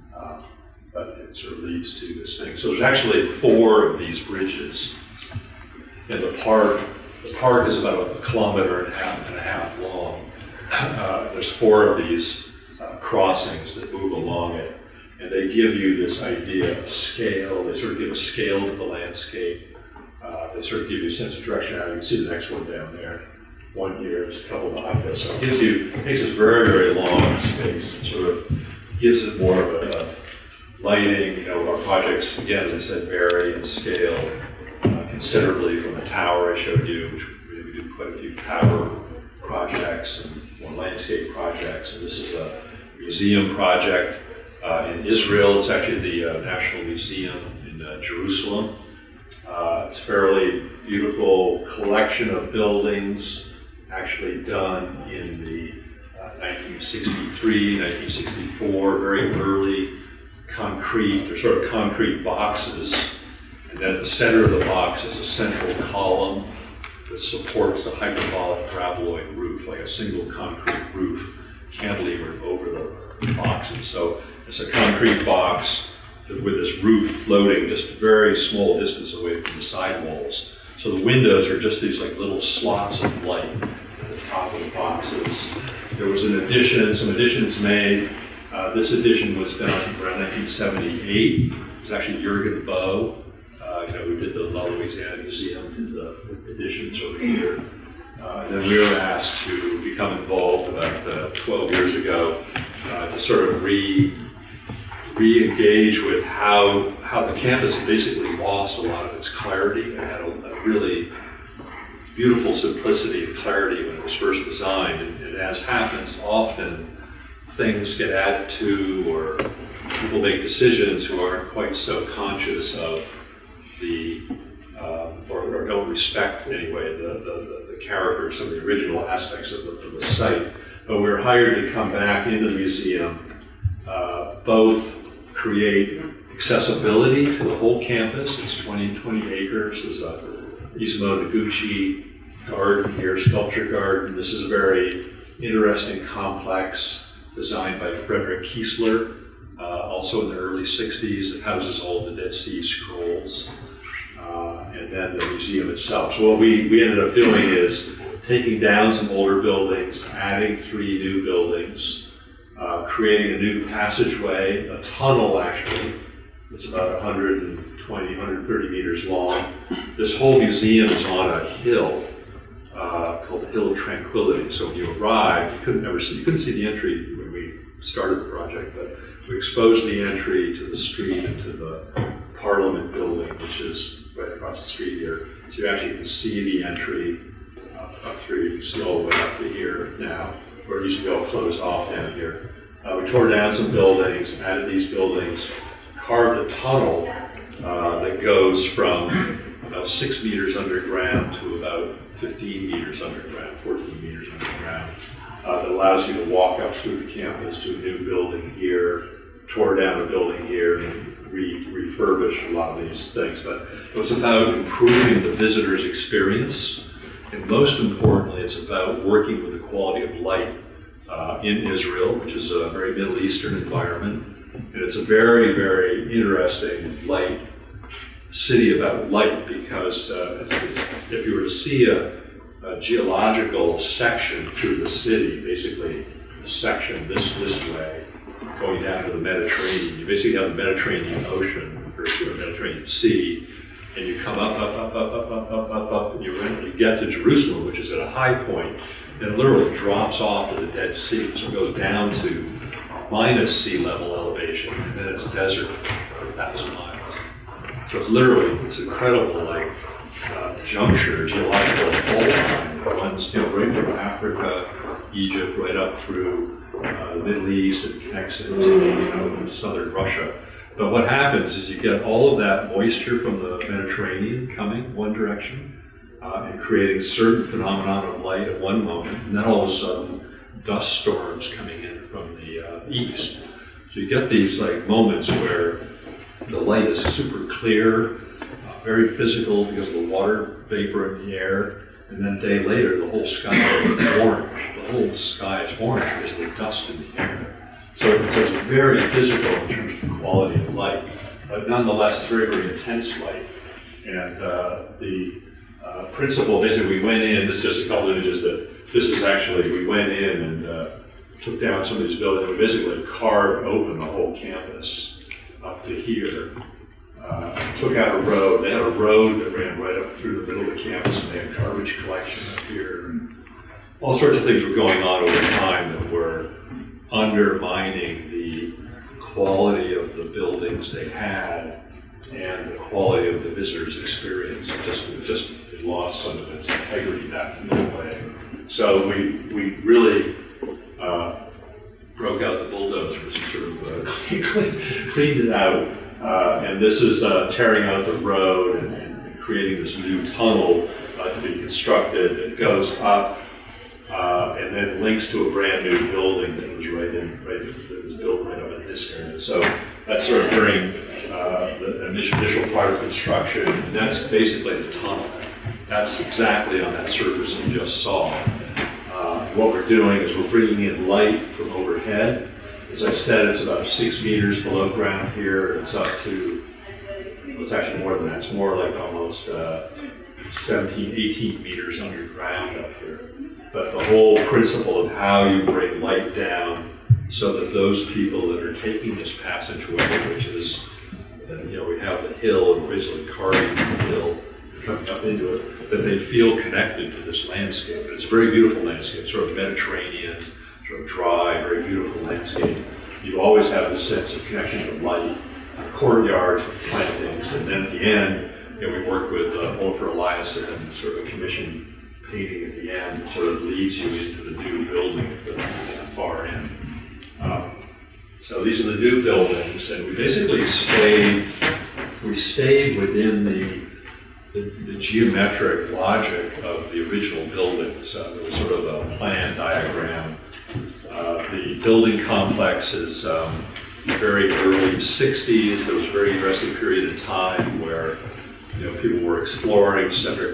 But it sort of leads to this thing. So there's actually 4 of these bridges in the park. The park is about 1.5 kilometers long. There's 4 of these crossings that move along it, and they give you this idea of scale. They sort of give a scale to the landscape. They sort of give you a sense of directionality. You can see the next one down there. One here, there's a couple behind us. So it takes a very, very long space and sort of gives it more of a lighting. Our projects, again, as I said, vary in scale considerably from the tower I showed you, which we do quite a few tower projects and more landscape projects. And this is a museum project in Israel. It's actually the National Museum in Jerusalem. It's a fairly beautiful collection of buildings, actually done in the 1963, 1964, very early concrete. They're sort of concrete boxes, and then at the center of the box is a central column that supports a hyperbolic graveloid roof, like a single concrete roof cantilevered over the boxes. So it's a concrete box with this roof floating just a very small distance away from the sidewalls. So the windows are just these like little slots of light at the top of the boxes. There was an addition, some additions made. This addition was done around 1978. It was actually Jürgen Bow. We did the La Louisiana Museum, did the additions over here. And then we were asked to become involved about 12 years ago to sort of re-engage with how the campus had basically lost a lot of its clarity. It had a really beautiful simplicity and clarity when it was first designed. And as happens often, things get added to, or people make decisions who aren't quite so conscious of the, or don't respect anyway the character, some of the original aspects of the site. But we were hired to come back into the museum, both create accessibility to the whole campus. It's 20 acres. There's a Isamu Noguchi garden here, sculpture garden. This is a very interesting complex designed by Frederick Kiesler, also in the early 60s. It houses all the Dead Sea Scrolls, and then the museum itself. So what we ended up doing is taking down some older buildings, adding 3 new buildings, creating a new passageway, a tunnel actually. It's about 120, 130 meters long. This whole museum is on a hill called the Hill of Tranquility. So when you arrived, you couldn't see the entry when we started the project, but we exposed the entry to the street and to the Parliament building, which is right across the street here. So you actually can see the entry up through. You can see all the way up to here now, where it used to go closed off down here. We tore down some buildings, added these buildings, carved a tunnel that goes from about 6 meters underground to about 15 meters underground, 14 meters underground, that allows you to walk up through the campus to a new building here, tore down a building here, and refurbished a lot of these things. But it was about improving the visitor's experience, and most importantly, it's about working with the quality of light in Israel, which is a very Middle Eastern environment. And it's a very, very interesting city about light, because if you were to see a geological section through the city, basically a section this way, going down to the Mediterranean, you basically have the Mediterranean Ocean, or the Mediterranean Sea, and you come up, and you get to Jerusalem, which is at a high point, and it literally drops off to the Dead Sea, so it goes down to minus sea level elevation, and then it's desert for 1,000 miles. So it's incredible, juncture, geological fault line that runs, right from Africa, Egypt, right up through the Middle East, and connects into, southern Russia. But what happens is you get all of that moisture from the Mediterranean coming one direction, and creating certain phenomenon of light at one moment, and then all of a sudden dust storms coming in from the east. So you get these moments where the light is super clear, very physical because of the water vapor in the air, and then a day later the whole sky is orange. The whole sky is orange because of the dust in the air. So it's very physical in terms of the quality of light, but nonetheless it's very, very intense light. And the principle, basically we went in, this is just a couple images this is actually, we went in and took down some of these buildings. We basically carved open the whole campus up to here. Took out a road. They had a road that ran right up through the middle of the campus, and they had garbage collection up here. And all sorts of things were going on over time that were undermining the quality of the buildings they had and the quality of the visitor's experience. It lost some of its integrity that way. So we really broke out the bulldozers and sort of cleaned it out. And this is tearing out the road and creating this new tunnel to be constructed that goes up and then links to a brand new building that was that was built right up in this area. So that's sort of during the initial part of construction, and that's basically the tunnel. That's exactly on that surface you just saw. What we're doing is we're bringing in light from overhead. As I said, it's about 6 meters below ground here. It's up to, well, it's actually more than that. It's more like almost 17, 18 meters underground up here. But the whole principle of how you bring light down so that those people that are taking this passageway, which is, we have the hill and basically carving the hill, coming up into it, that they feel connected to this landscape. It's a very beautiful landscape, sort of Mediterranean, sort of dry, very beautiful landscape. You always have this sense of connection to light, courtyards, plantings, and then at the end, we work with Olafur Eliasson and sort of a commission painting at the end that sort of leads you into the new building at the far end. So these are the new buildings, and we basically stayed within the geometric logic of the original buildings. There was sort of a plan diagram. The building complex is very early 60s. There was a very interesting period of time where people were exploring. Cedric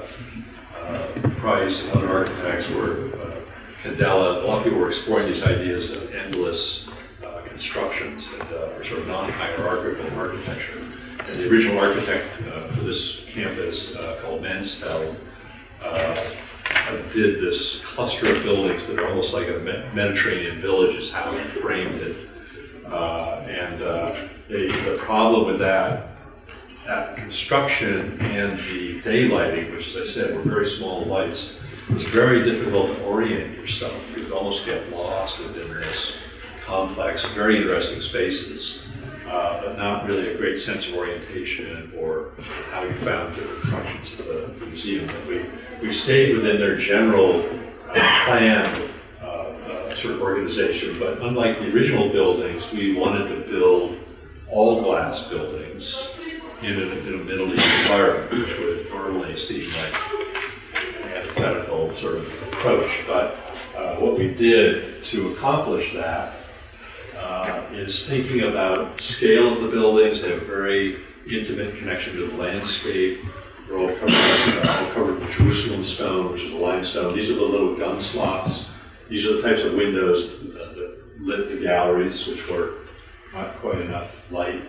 Price and other architects were, Candela, a lot of people were exploring these ideas of endless constructions and sort of non-hierarchical architecture. And the original architect for this campus, called Mansfeld, did this cluster of buildings that are almost like a Mediterranean village is how he framed it. The problem with that construction and the daylighting, which as I said were very small lights, it was very difficult to orient yourself. You could almost get lost within this complex, very interesting spaces, but not really a great sense of orientation or how you found different functions of the museum. But we stayed within their general plan sort of organization, but unlike the original buildings, we wanted to build all glass buildings in a Middle East environment, which would normally seem like an antithetical sort of approach. But what we did to accomplish that is thinking about scale of the buildings. They have a very intimate connection to the landscape. They're all covered with Jerusalem stone, which is a limestone. These are the little gun slots. These are the types of windows that lit the galleries, which were not quite enough light.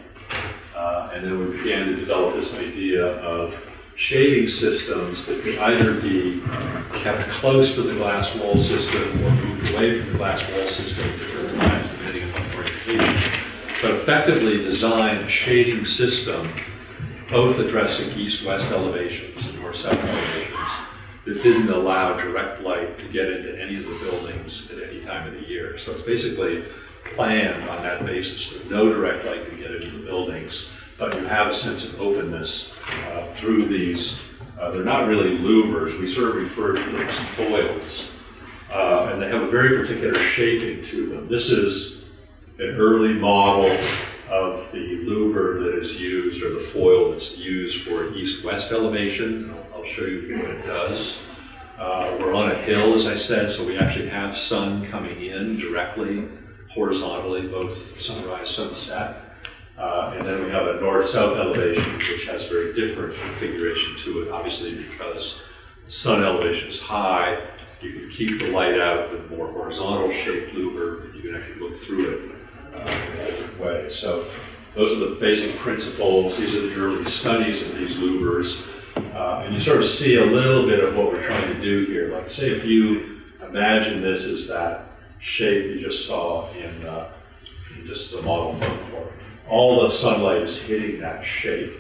And then we began to develop this idea of shading systems that could either be kept close to the glass wall system or moved away from the glass wall system at different times, depending on orientation. But effectively design a shading system, both addressing east-west elevations and north-south elevations, that didn't allow direct light to get into any of the buildings at any time of the year. So it's basically planned on that basis that no direct light can get into the buildings, but you have a sense of openness through these. They're not really louvers. We sort of refer to them as foils, and they have a very particular shaping to them. This is an early model of the louver that is used, or the foil that's used for east-west elevation. I'll show you what it does. We're on a hill, as I said, so we actually have sun coming in directly, horizontally, both sunrise, sunset. And then we have a north-south elevation, which has a very different configuration to it, obviously because the sun elevation is high. You can keep the light out with more horizontal shaped louver. You can actually look through it in a different way. So those are the basic principles. These are the early studies of these louvers. And you sort of see a little bit of what we're trying to do here. Like say if you imagine this as that shape you just saw in just as a model photo form. All the sunlight is hitting that shape.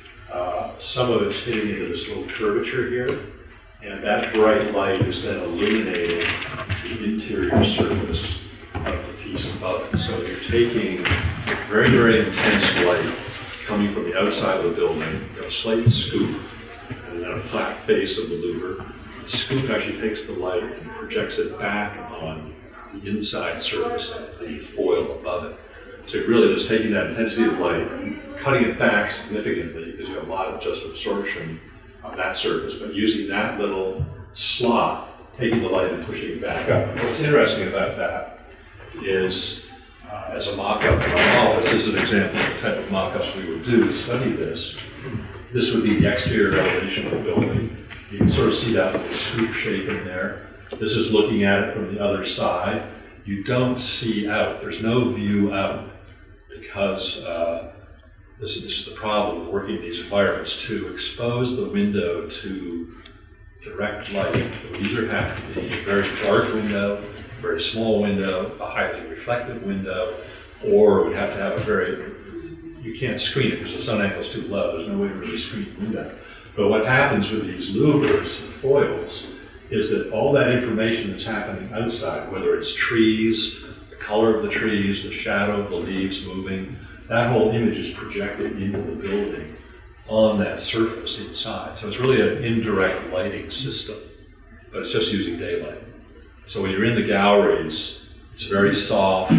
Some of it's hitting into this little curvature here, and that bright light is then illuminating the interior surface of the piece above it. So you're taking very, very intense light coming from the outside of the building, a slight scoop, and then a flat face of the louver. The scoop actually takes the light and projects it back on the inside surface of the foil above it. So you're really just taking that intensity of light and cutting it back significantly because you have a lot of just absorption on that surface, but using that little slot, taking the light and pushing it back up. And what's interesting about that is, as a mock-up in our office, this is an example of the type of mock-ups we would do to study this. This would be the exterior elevation of the building. You can sort of see that little scoop shape in there. This is looking at it from the other side. You don't see out, there's no view out, because this is the problem with working in these environments. To expose the window to direct light, it would either have to be a very large window, a very small window, a highly reflective window, or it would have to have a very, you can't screen it because the sun angle is too low. There's no way to really screen the window. But what happens with these louvers and foils is that all that information that's happening outside, whether it's trees, the color of the trees, the shadow of the leaves moving, that whole image is projected into the building on that surface inside. So it's really an indirect lighting system, but it's just using daylight. So when you're in the galleries, it's a very soft,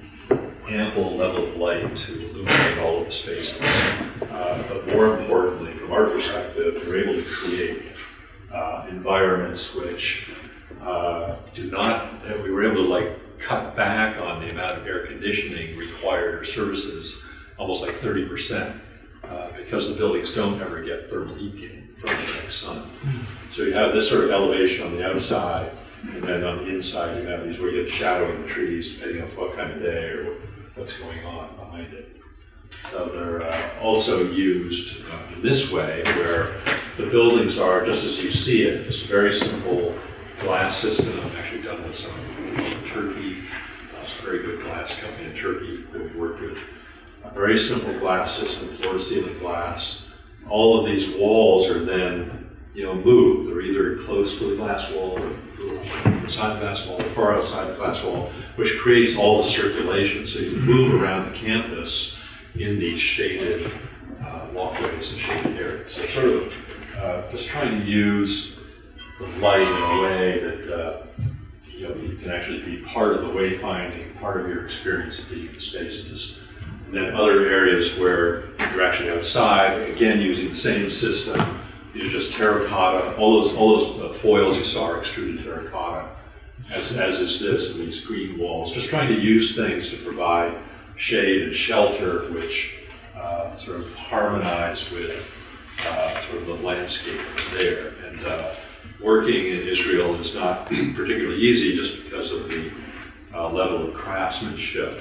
ample level of light to illuminate all of the spaces. But more importantly, from our perspective, you're able to create environments which we were able to like cut back on the amount of air conditioning required or services almost like 30%, because the buildings don't ever get thermal heat from the direct sun. So you have this sort of elevation on the outside, and then on the inside you have these where you get shadow in the trees depending on what kind of day or what's going on behind it. So they're also used in this way, where the buildings are just as you see it, just a very simple glass system. I've actually done with some people in Turkey. It's a very good glass company in Turkey that we've worked with. A very simple glass system, floor-to-ceiling glass. All of these walls are then, moved. They're either close to the glass wall, or inside the glass wall, or far outside the glass wall, which creates all the circulation. So you move around the campus in these shaded walkways and shaded areas. So sort of just trying to use the light in a way that you can actually be part of the wayfinding, part of your experience of the spaces. And then other areas where you're actually outside, again using the same system. These are just terracotta. All those foils you saw are extruded terracotta, as is this, and these green walls. Just trying to use things to provide shade and shelter, which sort of harmonize with sort of the landscape that's there. And working in Israel is not particularly easy, just because of the level of craftsmanship.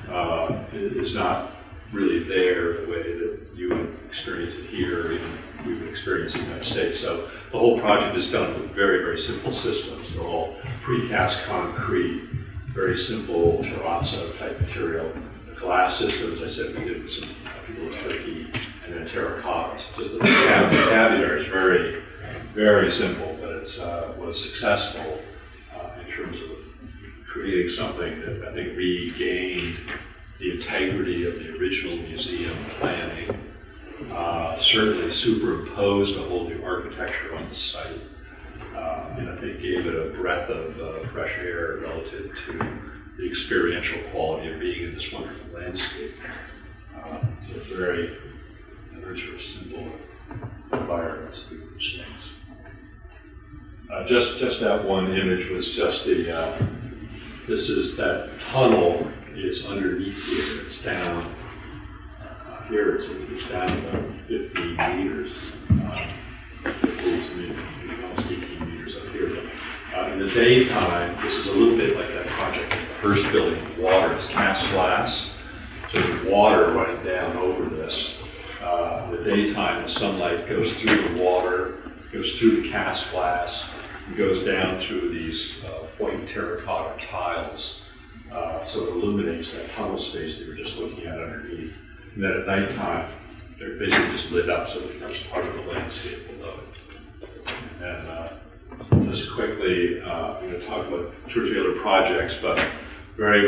Is not really there the way that you would experience it here, or even we would experience in the United States. So the whole project is done with very, very simple systems. They're all precast concrete, very simple terrazzo type material. The glass system, as I said, we did with some people in Turkey, and then terracotta. Just the vocabulary is very, very simple, but it was successful in terms of creating something that I think regained the integrity of the original museum planning, certainly superimposed a whole new architecture on the site, and I think gave it a breath of fresh air relative to the experiential quality of being in this wonderful landscape. So it's very sort of simple environments to do these things. Just that one image was just the, this is that tunnel is underneath here. It's down here. It's down about 15 meters. Almost 18 meters up here. In the daytime, this is a little bit like that project in the Hearst building. Water, it's cast glass. So there's water running down over this. In the daytime, the sunlight goes through the water, goes through the cast glass, and goes down through these white terracotta tiles. So it illuminates that tunnel space that you're just looking at underneath. And then at nighttime, they're basically just lit up, so it becomes part of the landscape below it. And just quickly, I'm going to talk about two or three other projects, but very,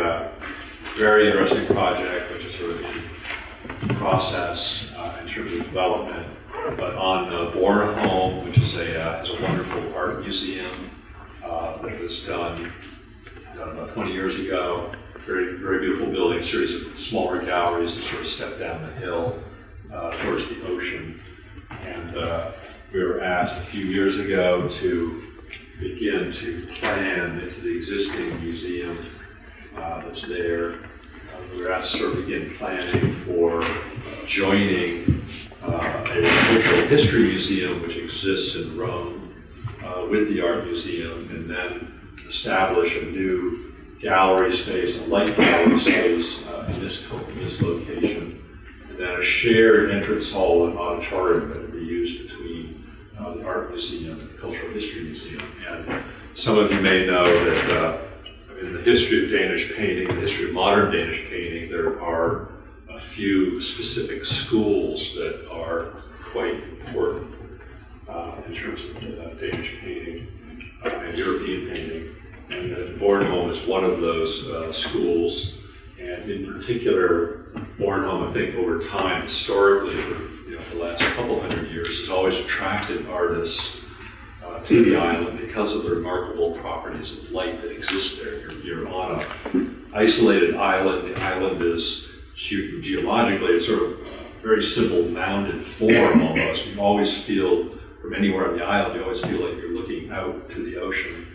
very interesting project, which is sort of in process in terms of development. But on Bornholm, which is has a wonderful art museum that was done about 20 years ago. Very, very beautiful building, a series of smaller galleries that sort of step down the hill towards the ocean. And we were asked a few years ago to begin to plan. It's the existing museum that's there. We were asked to sort of begin planning for joining a cultural history museum which exists in Rome with the art museum, and then establish a new gallery space, a light gallery space in this location, and then a shared entrance hall and auditorium that would be used between the art museum and the cultural history museum. And some of you may know that in the history of Danish painting, the history of modern Danish painting, there are a few specific schools that are quite important in terms of Danish painting and European painting. And Bornholm is one of those schools. And in particular, Bornholm, I think over time, historically, for the last couple hundred years, has always attracted artists to the island because of the remarkable properties of light that exist there. You're on an isolated island. The island is geologically a sort of very simple mounded form almost. You always feel, from anywhere on the island, you always feel like you're looking out to the ocean.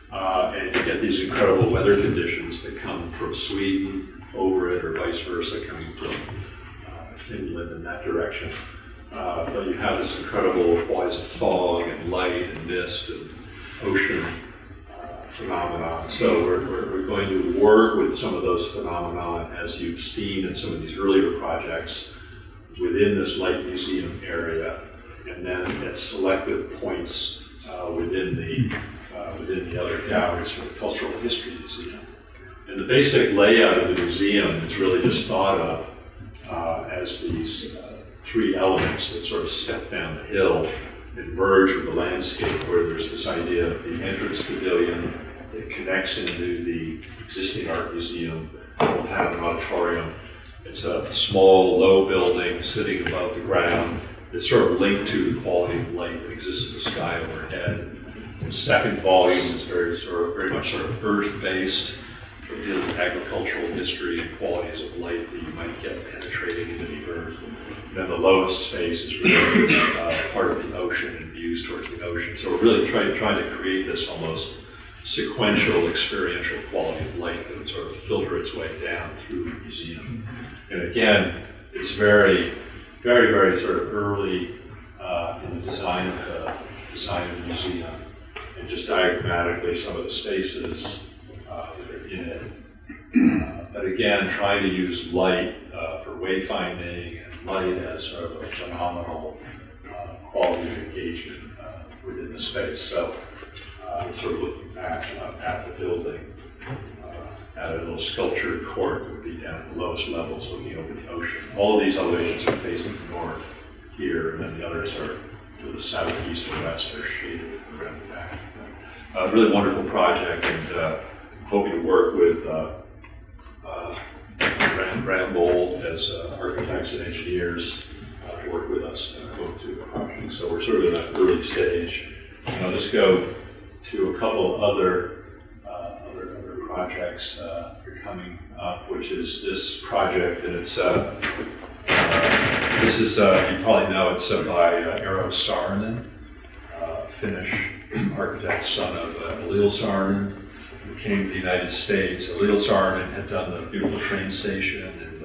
and you get these incredible weather conditions that come from Sweden over it, or vice versa, coming from Finland in that direction. But you have this incredible qualities of fog and light and mist and ocean phenomenon. So we're going to work with some of those phenomenon, as you've seen in some of these earlier projects, within this light museum area, and then at selective points within the other galleries for the Cultural History Museum. And the basic layout of the museum is really just thought of as these three elements that sort of step down the hill and merge with the landscape, where there's this idea of the entrance pavilion that connects into the existing art museum. We'll have an auditorium. It's a small, low building sitting above the ground. It's sort of linked to the quality of light that exists in the sky overhead. The second volume is very much earth-based, dealing with agricultural history and qualities of light that you might get penetrating into the earth. And then the lowest space is really part of the ocean and views towards the ocean. So we're really trying to create this almost sequential, experiential quality of light that would sort of filter its way down through the museum. And again, it's very, very, very sort of early in the design of the museum, and just diagrammatically some of the spaces that are in it. But again, trying to use light for wayfinding, and light as sort of a phenomenal quality of engagement within the space. So sort of looking back at the building, at a little sculptured court that would be down at the lowest levels looking over the ocean. All of these elevations are facing north here, and then the others are to the south, east, and west are shaded around the back. A really wonderful project, and hoping to work with Bramble as architects and engineers to work with us going through the project. So we're sort of in that early stage. And I'll just go to a couple of other projects that are coming up, which is this project, and it's this is you probably know it's by Eero Saarinen, Finnish architect, son of Eliel Saarinen, who came to the United States. Eliel Saarinen had done the beautiful train station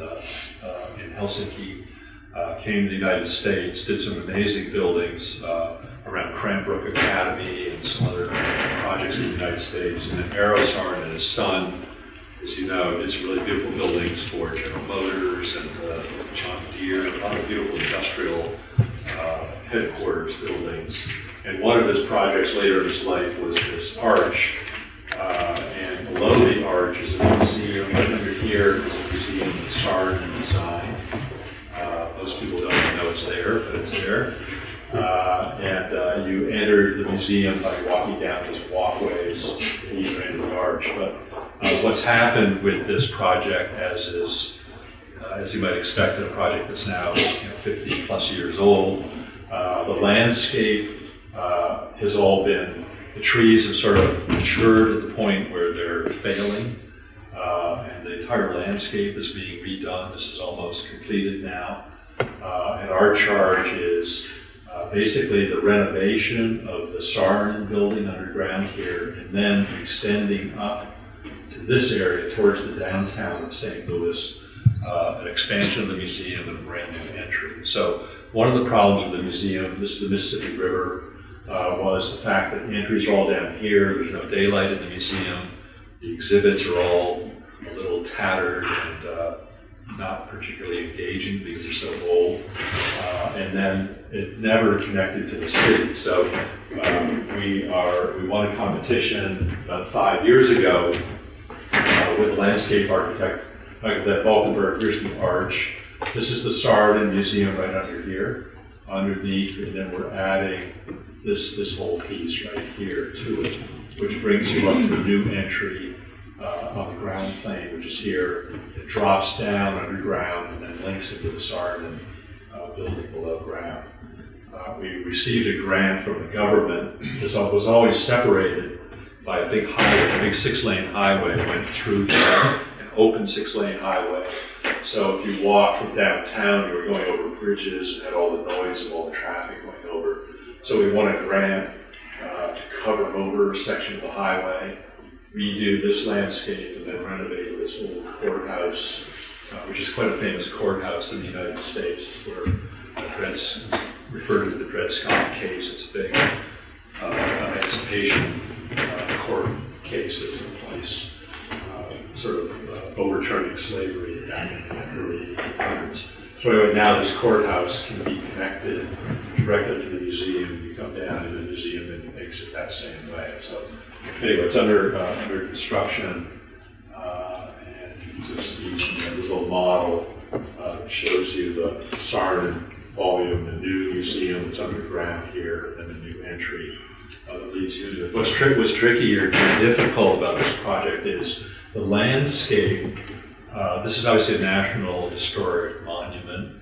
in Helsinki, came to the United States, did some amazing buildings around Cranbrook Academy and some other projects in the United States. And then Eero Saarinen and his son, as you know, did some really beautiful buildings for General Motors and John Deere, a lot of beautiful industrial headquarters buildings. And one of his projects later in his life was this arch. And below the arch is a museum. Right under here is a museum that Saarinen designed. Most people don't even know it's there, but it's there. And you enter the museum by walking down these walkways and you enter the arch. But what's happened with this project, as you might expect in a project that's now 50 plus years old, the landscape has all been, the trees have sort of matured at the point where they're failing, and the entire landscape is being redone. This is almost completed now. And our charge is basically the renovation of the Saarinen building underground here, and then extending up to this area towards the downtown of St. Louis, an expansion of the museum and a brand new entry. So one of the problems with the museum, this is the Mississippi River, was the fact that the entries are all down here. There's no daylight in the museum. The exhibits are all a little tattered and not particularly engaging because they're so old. And then it never connected to the city. So we won a competition about 5 years ago with a landscape architect, Michael Valkenburg. Here's the arch. This is the Saarinen Museum right under here, underneath, and then we're adding this whole piece right here to it, which brings you up to a new entry on the ground plane, which is here. It drops down underground and then links into the Saarinen building below ground. We received a grant from the government. This was always separated by a big highway, a big 6-lane highway went through here, an open 6-lane highway. So if you walked from downtown, you were going over bridges and had all the noise of all the traffic going over. So we won a grant to cover over a section of the highway, redo this landscape, and then renovate this old courthouse, which is quite a famous courthouse in the United States. It's where the Fred's referred to as the Dred Scott case. It's a big emancipation court case that took place, sort of overturning slavery back in the early 1800s. So anyway, now this courthouse can be connected directly to the museum. You come down and the museum and makes it that same way. So anyway, it's under construction, and you can just see this little model that shows you the Sarn volume, the new museum that's underground here, and the new entry that leads you to it. What's trickier and difficult about this project is the landscape. This is obviously a National Historic Monument,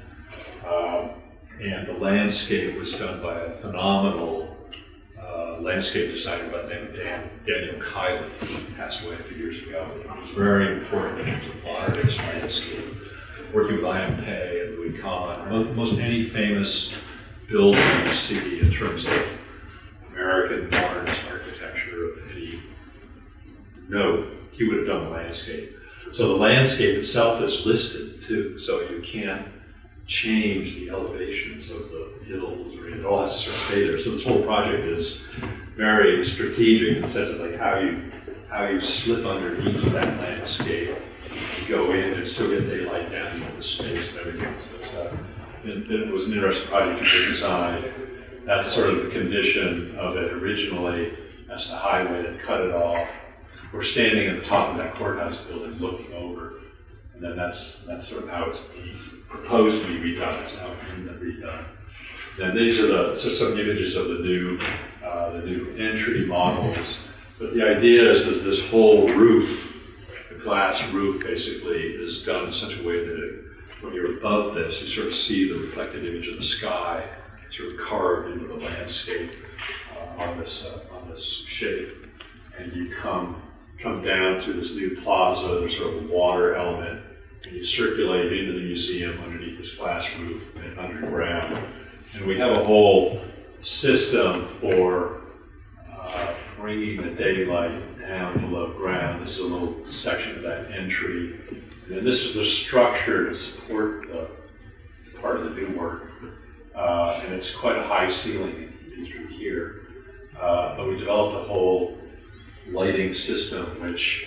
and the landscape was done by a phenomenal landscape designer by the name of Daniel Kyler, who passed away a few years ago. It was very important in terms of modernist landscape, working with I.M. Pei and Louis Kahn. Most any famous building you see in terms of American modernist architecture of any note, he would have done the landscape. So the landscape itself is listed too, so you can't change the elevations of the hills, or it all has to sort of stay there. So this whole project is very strategic in the sense of like how you slip underneath that landscape, you go in and still get daylight down into the space and everything. So it was an interesting project to design. That's sort of the condition of it originally. That's the highway that cut it off. We're standing at the top of that courthouse building looking over, and then that's sort of how it's being proposed to be redone. It's now been redone. Then these are some images of the new entry models. But the idea is that this whole roof, the glass roof, basically is done in such a way that when you're above this, you sort of see the reflected image of the sky, sort of carved into the landscape on this shape, and you come down through this new plaza. There's sort of a water element, and you circulate into the museum underneath this glass roof and underground. And we have a whole system for bringing the daylight down below ground. This is a little section of that entry. And then this is the structure to support the part of the new work. And it's quite a high ceiling through here. But we developed a whole lighting system which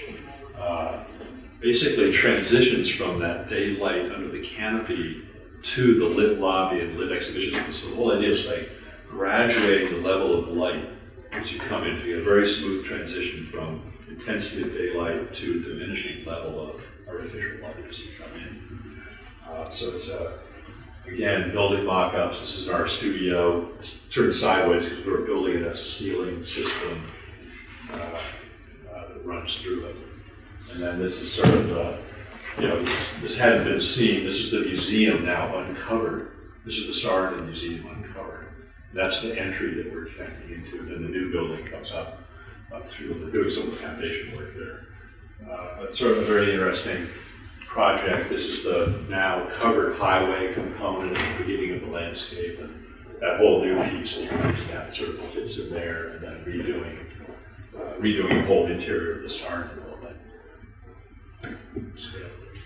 basically transitions from that daylight under the canopy to the lit lobby and lit exhibition. So the whole idea is like graduating the level of light as you come in. You get a very smooth transition from intensity of daylight to diminishing level of artificial light as you come in. So it's again, building mock-ups. This is our studio. It's turned sideways because we're building it as a ceiling system that runs through it. And then this is sort of, this hadn't been seen. This is the museum now uncovered. This is the Sarn Museum uncovered. That's the entry that we're connecting into. And then the new building comes up through. They're doing some of the foundation work there. It's sort of a very interesting project. This is the now covered highway component at the beginning of the landscape, and that whole new piece that sort of fits in there, and then redoing the whole interior of the Sarn building. So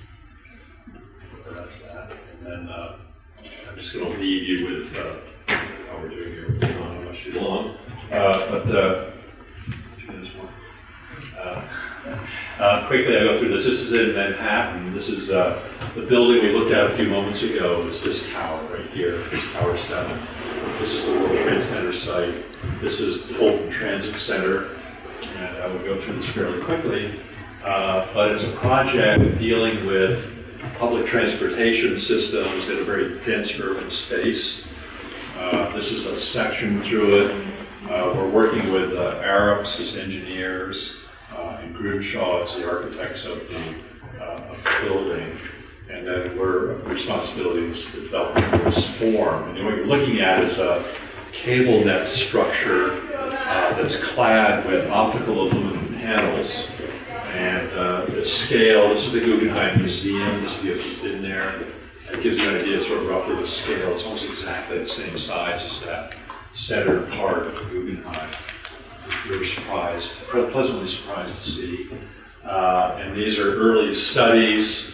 that's that. And then I'm just going to leave you with how we're doing here. We're not much too long, but a few minutes more. Quickly, I go through this. This is in Manhattan. This is the building we looked at a few moments ago. Is this tower right here? This Tower 7. This is the World Trade Center site. This is the Fulton Transit Center, and I will go through this fairly quickly. But it's a project dealing with public transportation systems in a very dense urban space. This is a section through it. We're working with Arabs as engineers, and Grimshaw as the architects of the building. And then we're responsibility is the development of this form. And what you're looking at is a cable net structure that's clad with optical aluminum panels. And the scale, this is the Guggenheim Museum. This view has been there. It gives you an idea of sort of roughly the scale. It's almost exactly the same size as that center part of the Guggenheim. we were pleasantly surprised to see. And these are early studies.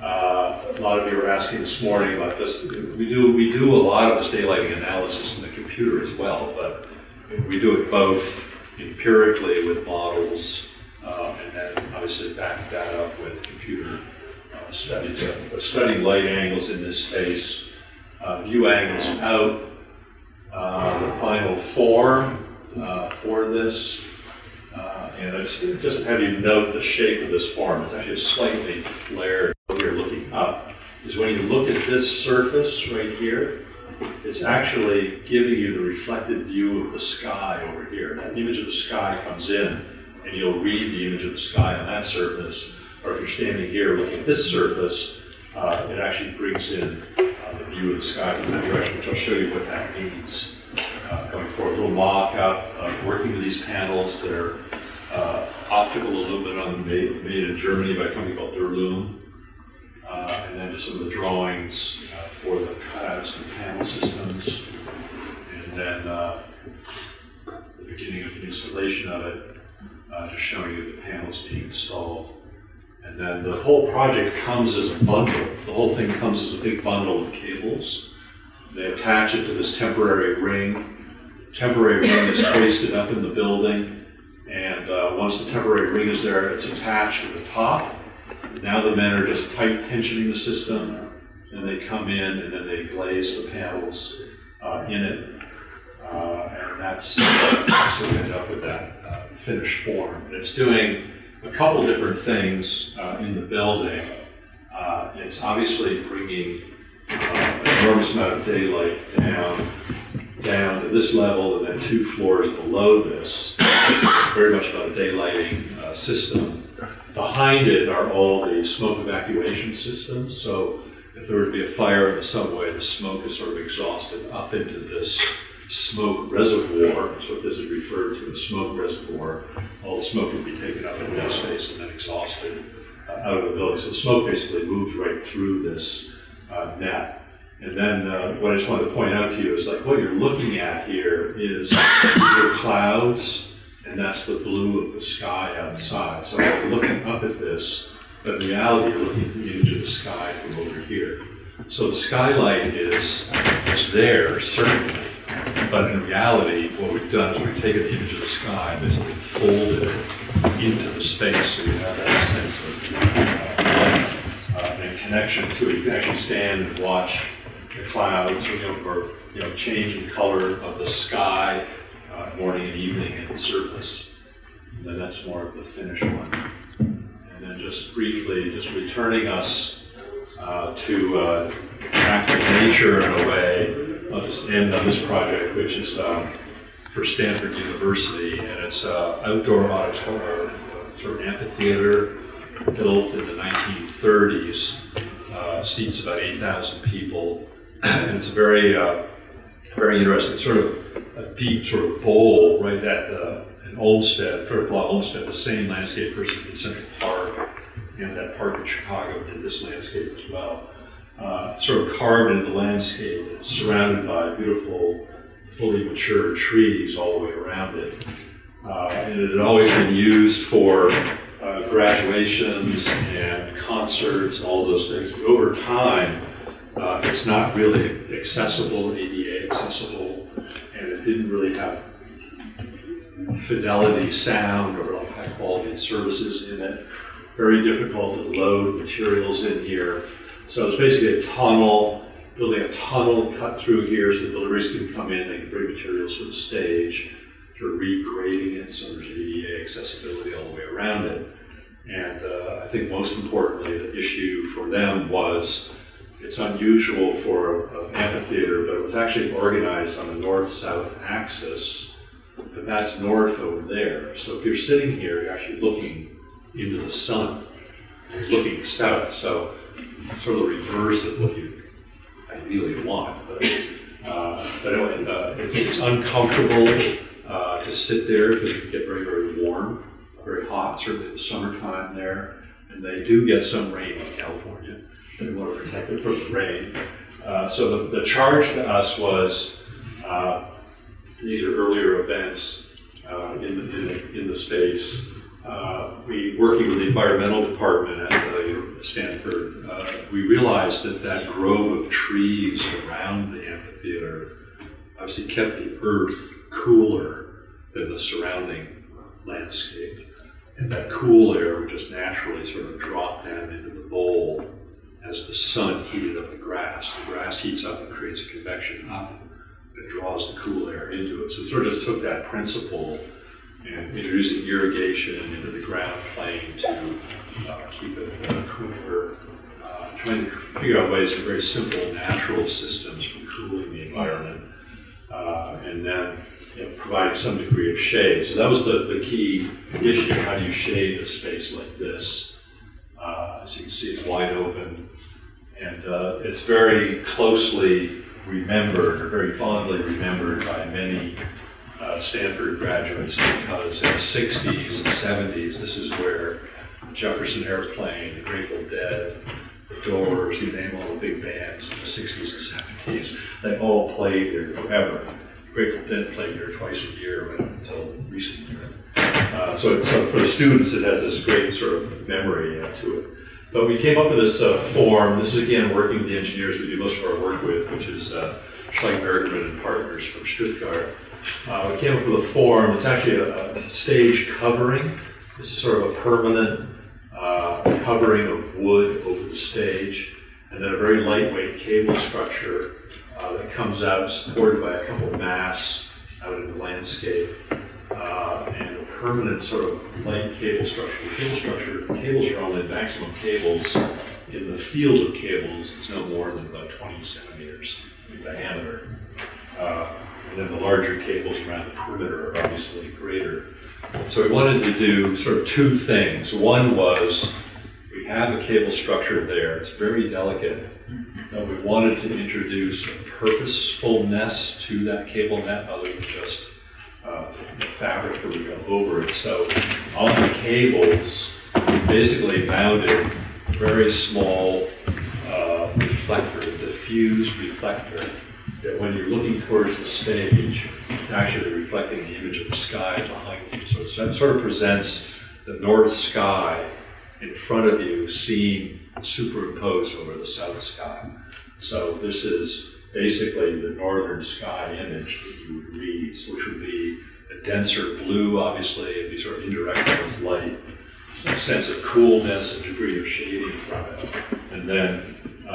A lot of you were asking this morning about this. We do a lot of this daylighting analysis in the computer as well, but we do it both empirically with models, and then obviously back that up with computer studies. But studying light angles in this space, view angles out, the final form for this, and I just have you note the shape of this form. It's actually slightly flared. What you're looking up is when you look at this surface right here, it's actually giving you the reflected view of the sky over here. That image of the sky comes in, and you'll read the image of the sky on that surface. Or if you're standing here looking at this surface, it actually brings in the view of the sky from that direction, which I'll show you what that means going forward. A little mock-up of working with these panels that are optical aluminum made in Germany by a company called Derloom. And then just some of the drawings for the cutouts and panel systems. And then the beginning of the installation of it, just showing you the panels being installed. And then the whole project comes as a bundle. The whole thing comes as a big bundle of cables. They attach it to this temporary ring. Temporary ring is hoisted up in the building. And once the temporary ring is there, it's attached at the top. Now the men are just tight tensioning the system, and they come in and then they glaze the panels in it. And that's so we end up with that finished form. And it's doing a couple different things in the building. It's obviously bringing an enormous amount of daylight down to this level and then 2 floors below this. It's very much about a daylighting system. Behind it are all the smoke evacuation systems. So if there were to be a fire in the subway, the smoke is sort of exhausted up into this smoke reservoir. That's what this is referred to as smoke reservoir. All the smoke would be taken up in that space and then exhausted out of the building. So the smoke basically moves right through this net. And then what I just wanted to point out to you is like what you're looking at here is your clouds, and that's the blue of the sky outside. So you're looking up at this, but in reality, you're looking at the image of the sky from over here. So the skylight is there, certainly, but in reality, what we've done is we've taken the image of the sky and basically folded it into the space so you have that sense of light and connection to it. You can actually stand and watch the clouds or change in color of the sky morning and evening at the surface. And then that's more of the finished one. And then just briefly, just returning us to practical nature in a way. I'll just end on this project, which is for Stanford University, and it's outdoor auditorium, sort of amphitheater built in the 1930s. Seats about 8,000 people, and it's very interesting. Sort of a deep sort of bowl right at an Olmsted, Olmsted, the same landscape person did Central Park, and that park in Chicago did this landscape as well. Sort of carved into the landscape. It's surrounded by beautiful, fully mature trees all the way around it. And it had always been used for graduations and concerts and all those things. But over time, it's not really accessible, ADA accessible, and it didn't really have fidelity sound or like high quality services in it. Very difficult to load materials in here. So it's basically a tunnel, building a tunnel cut through here so the deliveries can come in, they can bring materials to the stage, to regrading it so there's ADA accessibility all the way around it. And I think most importantly, the issue for them was it's unusual for an amphitheater, but it was actually organized on a north-south axis, but that's north over there. So if you're sitting here, you're actually looking into the sun, you're looking south. So it's sort of the reverse of what you ideally want. But anyway, it's uncomfortable to sit there because it can get very, very warm, very hot, certainly in the summertime there. And they do get some rain in California. They want to protect it from the rain. So the charge to us was, these are earlier events, in the space. We, working with the environmental department at Stanford, we realized that that grove of trees around the amphitheater obviously kept the earth cooler than the surrounding landscape. And that cool air would just naturally sort of drop down into the bowl as the sun heated up the grass. The grass heats up and creates a convection up that draws the cool air into it. So we sort of just took that principle and introducing irrigation into the ground plane to keep it cooler, trying to figure out ways for very simple natural systems for cooling the environment, and then providing some degree of shade. So that was the key issue. How do you shade a space like this? As you can see, it's wide open, and it's very closely remembered, or very fondly remembered by many Stanford graduates, because in the 60s and 70s, this is where the Jefferson Airplane, the Grateful Dead, the Doors, you name all the big bands in the 60s and 70s, they all played here forever. Grateful Dead played here twice a year until recently. So for the students, it has this great sort of memory to it. But we came up with this form. This is, again, working with the engineers we do most of our work with, which is Schleich Bergman and Partners from Stuttgart. We came up with a form. It's actually a stage covering. This is sort of a permanent covering of wood over the stage, and then a very lightweight cable structure that comes out supported by a couple of masts out in the landscape, and a permanent sort of light cable structure. The cables are only maximum cables. In the field of cables, it's no more than about 20 centimeters in diameter. And then the larger cables around the perimeter are obviously greater. So we wanted to do sort of two things. One was, we have a cable structure there, it's very delicate, but we wanted to introduce a purposefulness to that cable net other than just fabric that would go over it. So on the cables, we basically mounted a very small reflector, a diffused reflector, that when you're looking towards the stage, it's actually reflecting the image of the sky behind you. So it sort of presents the north sky in front of you seen superimposed over the south sky. So this is basically the northern sky image that you would read, which would be a denser blue, obviously. It'd be sort of indirect with light, a sense of coolness, a degree of shading from it. And then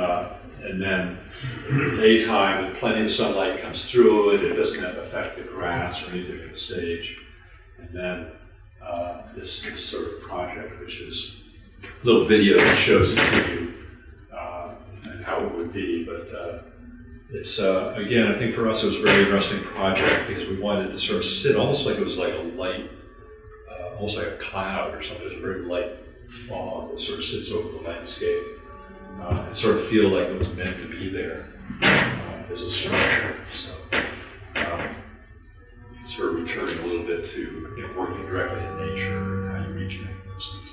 in the daytime, plenty of sunlight comes through it. It doesn't affect the grass or anything on the stage. And then this sort of project, which is a little video that shows it to you and how it would be. But it's, again, I think for us it was a very interesting project because we wanted to sort of sit almost like it was like a light, almost like a cloud or something. It was a very light fog that sort of sits over the landscape. And sort of feel like it was meant to be there as a structure. So sort of returning a little bit to working directly in nature and how you reconnect those things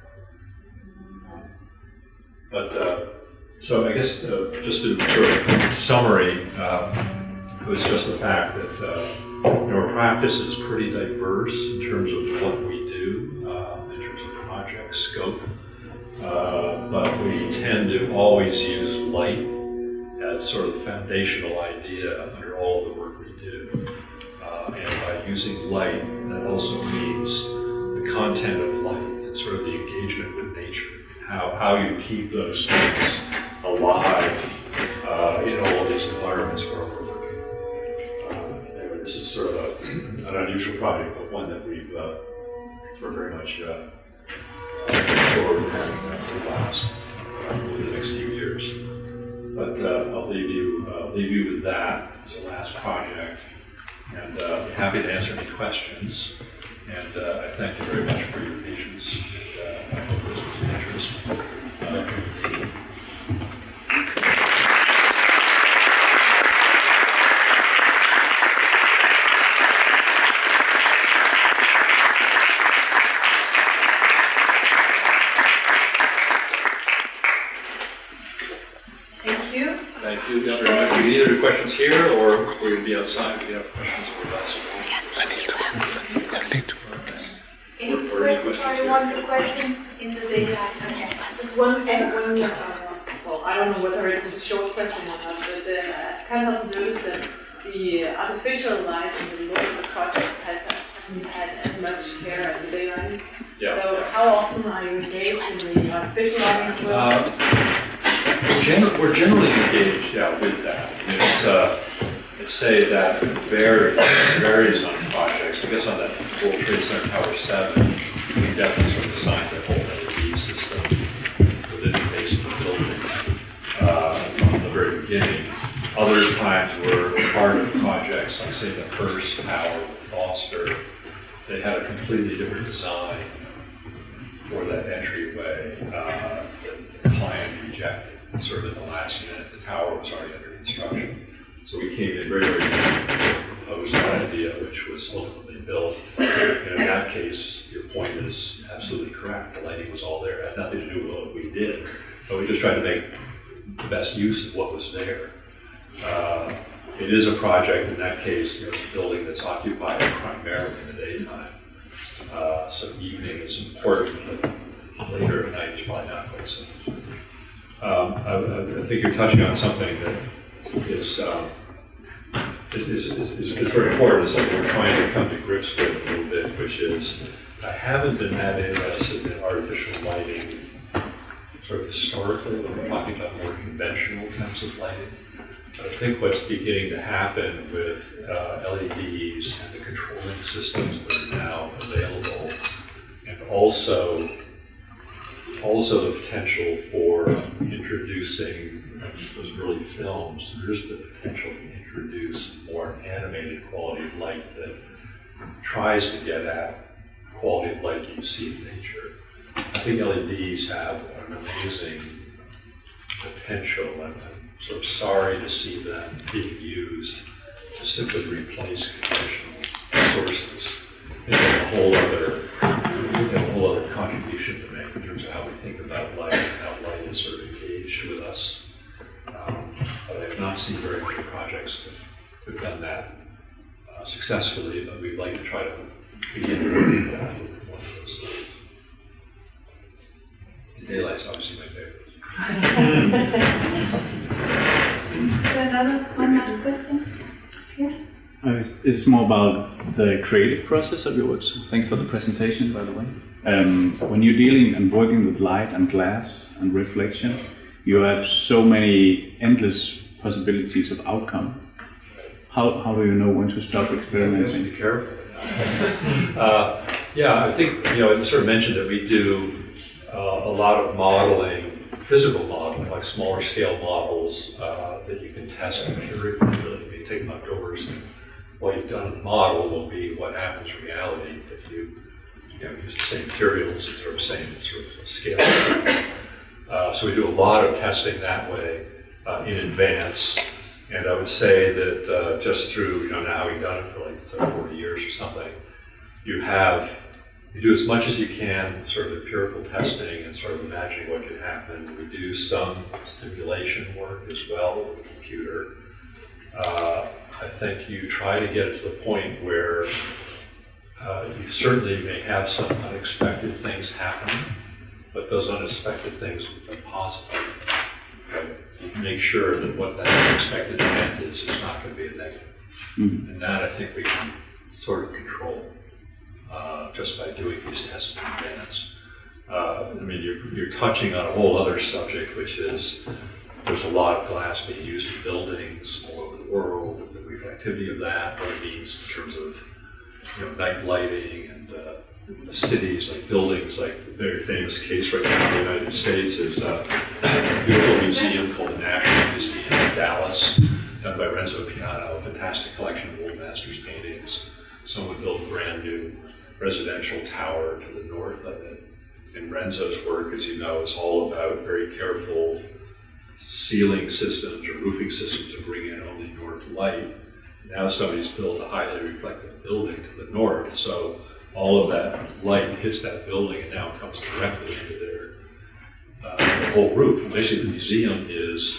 together. So I guess just in sort of summary, it was just the fact that our practice is pretty diverse in terms of what we do, in terms of project scope. But we tend to always use light as sort of the foundational idea under all the work we do. And by using light, that also means the content of light and sort of the engagement with nature, and how you keep those things alive in all of these environments where we're working. Anyway, this is sort of an unusual project, but one that we've sort of very much forward to having that to last over the next few years. But I'll leave you with that as a last project, and I'll be happy to answer any questions. And I thank you very much for your patience. And I hope this was of interest. Thank you very much. Do you need any questions here, or will you be outside if you have questions? Yes. One of the questions in the daytime. There's one well, I don't know whether it's a short question or not, but I kind of noticed that the artificial light in the most of the projects hasn't had as much care as the daylight. Yeah. So how often are you engaged in the artificial lighting as well? We're generally engaged, yeah, with that. I mean, I'd say that varies on projects. I guess on that World Trade Center Tower 7, we definitely sort of designed the whole LED system within the base of the building from the very beginning. Other times we're part of projects, like say the Hearst Tower with Foster. They had a completely different design for that entryway that the client rejected. Sort of in the last minute, the tower was already under construction. So we came in very, very young, proposed that idea, which was ultimately built. And in that case, your point is absolutely correct. The lighting was all there. It had nothing to do with what we did. But we just tried to make the best use of what was there. It is a project, in that case, it's a building that's occupied primarily in the daytime. So evening is important, but later at night is probably not quite so much. I think you're touching on something that is very important. It's something we're trying to come to grips with a little bit, which is I haven't been that interested in artificial lighting sort of historically, when we're talking about more conventional types of lighting. But I think what's beginning to happen with LEDs and the controlling systems that are now available, and also the potential for introducing those early films, there's the potential to introduce more animated quality of light that tries to get at the quality of light you see in nature. I think LEDs have an amazing potential, and I'm sort of sorry to see them being used to simply replace conventional sources. They have a whole other contribution to make in terms of how we think about light and how light is sort of engaged with us. But I have not seen very many projects that have done that successfully, but we'd like to try to begin working with that with one of those things. The daylight's obviously my favorite. One last question? Yeah. It's more about the creative process of your work. So thanks for the presentation, by the way. When you're dealing and working with light and glass and reflection, you have so many endless possibilities of outcome. How do you know when to stop experimenting? Be careful. Yeah, I think I sort of mentioned that we do a lot of modeling, physical modeling, like smaller scale models that you can test empirically. You take them outdoors, and what you've done in the model will be what happens in reality if you use the same materials, sort of same sort of scale. So we do a lot of testing that way in advance. And I would say that just through, now having done it for like 40 years or something, you do as much as you can sort of empirical testing and sort of imagining what could happen. We do some simulation work as well with the computer. I think you try to get it to the point where you certainly may have some unexpected things happening, but those unexpected things will be positive. You make sure that what that unexpected event is not going to be a negative. Mm-hmm. And that I think we can sort of control just by doing these tests in advance. I mean, you're touching on a whole other subject, which is there's a lot of glass being used in buildings all over the world, the reflectivity of that, what it means in terms of night lighting and cities, like buildings, like the very famous case right now in the United States is a beautiful museum called the National Museum in Dallas, done by Renzo Piano, a fantastic collection of old masters paintings. Someone built a brand new residential tower to the north of it. And Renzo's work, as you know, is all about very careful ceiling systems or roofing systems to bring in only north light. Now somebody's built a highly reflective building to the north, so all of that light hits that building and now comes directly into the whole roof. And basically the museum is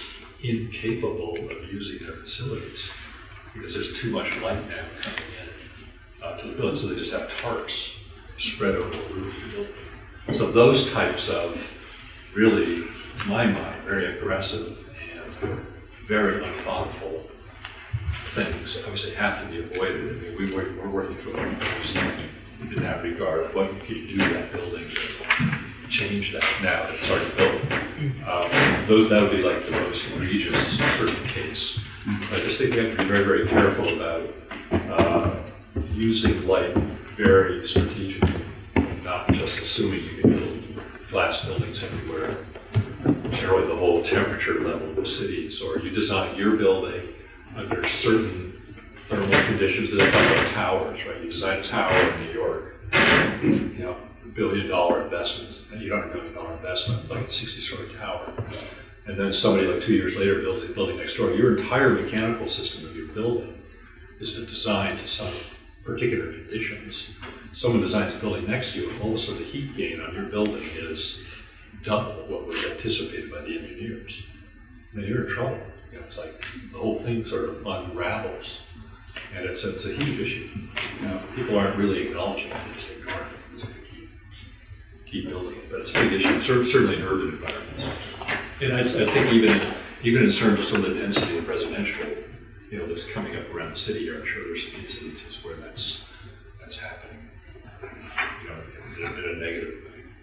incapable of using their facilities because there's too much light now coming in. to the building, so they just have tarps spread over the roof of the building. So those types of really, to my mind, very aggressive and very unthoughtful things obviously have to be avoided. I mean, we're working for a museum in that regard. What can you do to that building to change that now that it's already built? That would be like the most egregious sort of case. I just think we have to be very, very careful about using light very strategically, not just assuming you can build glass buildings everywhere. Generally, the whole temperature level of the cities, or you design your building under certain thermal conditions. There's about towers, right? You design a tower in New York, you know, $1 billion investment, and you don't have $1 billion investment, like a 60-story tower. And then somebody like 2 years later builds a building next door. Your entire mechanical system of your building is designed to some particular conditions. Someone designs a building next to you, and all of a sudden the heat gain on your building is double what was anticipated by the engineers. Then you're in trouble. You know, it's like the whole thing sort of unravels, and it's a huge issue. You know, people aren't really acknowledging it; they just ignore it. So they keep building it, but it's a big issue. Certainly in urban environments, and I think even in terms of some of the density of residential, you know, that's coming up around the city here, I'm sure there's some incidences where that's happening. You know, in a negative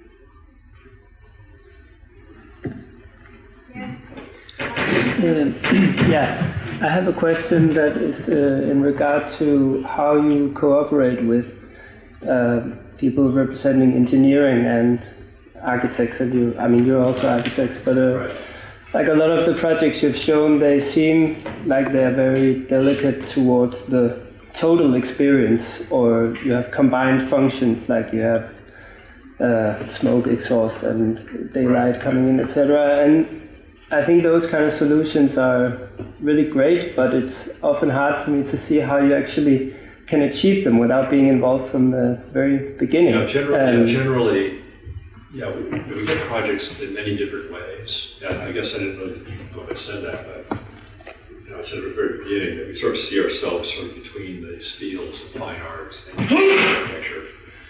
way. Yeah, I have a question that is in regard to how you cooperate with people representing engineering and architects. You're also architects, but Right. like a lot of the projects you've shown, they seem like they're very delicate towards the total experience, or you have combined functions, like you have smoke, exhaust, and daylight coming in, etc. And I think those kind of solutions are really great, but it's often hard for me to see how you actually can achieve them without being involved from the very beginning. Generally, we get projects in many different ways. And I guess I didn't really know if I said that, but you know, I said at the very beginning that we sort of see ourselves sort of between these fields of fine arts and architecture.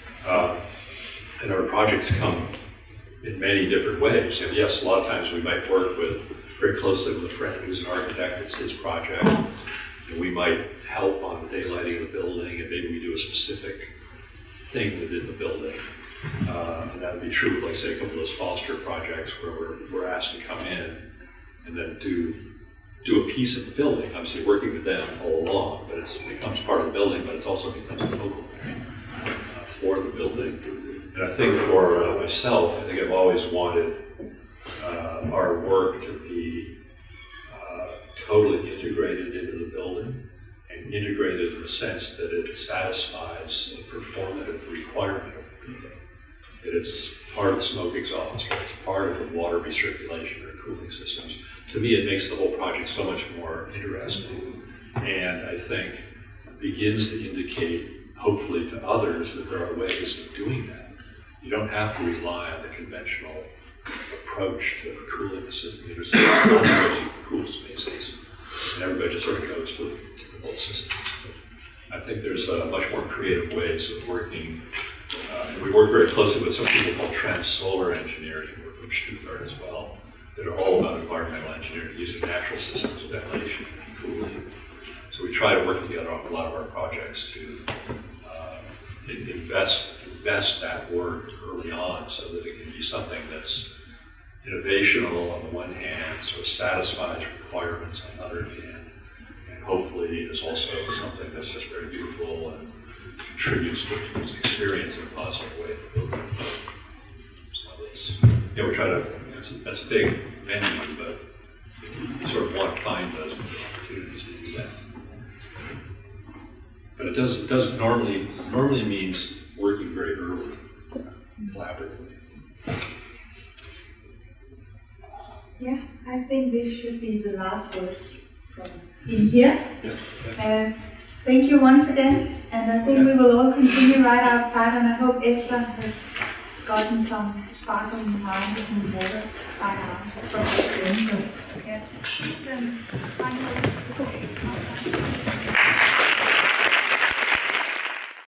And our projects come in many different ways. And yes, a lot of times we might work very closely with a friend who's an architect. It's his project. And we might help on the daylighting of the building, and maybe we do a specific thing within the building. And that would be true with, like, say, a couple of those Foster projects where we're asked to come in and then do a piece of the building. Obviously, working with them all along, but it becomes part of the building, but it also becomes a focal point for the building. And I think for myself, I think I've always wanted our work to be totally integrated into the building, and integrated in the sense that it satisfies a performative requirement of the building. That it's part of the smoke exhaust, or it's part of the water recirculation or cooling systems. To me, it makes the whole project so much more interesting, and I think begins to indicate, hopefully to others, that there are ways of doing that. You don't have to rely on the conventional approach to cooling the system. There's lots of ways you can cool spaces, and everybody just sort of goes to the whole system. I think there's much more creative ways of working. And we work very closely with some people called trans-solar engineering, who are from Stuttgart as well, that are all about environmental engineering, using natural systems of ventilation and cooling. So we try to work together on a lot of our projects to invest that work early on, so that it can be something that's innovational on the one hand, sort of satisfies requirements on the other hand, and hopefully is also something that's just very beautiful and contributes to people's experience in a positive way in the building. So it's, we try to, that's a big venue, but you sort of want to find those opportunities to do that. But it does normally means working very early, collaboratively. Yeah, I think this should be the last word from in here. Yeah. Thank you once again, and I think we will all continue right outside, and I hope Esther has gotten some sparkling wine with some water by now from the room. Yeah. Then, finally,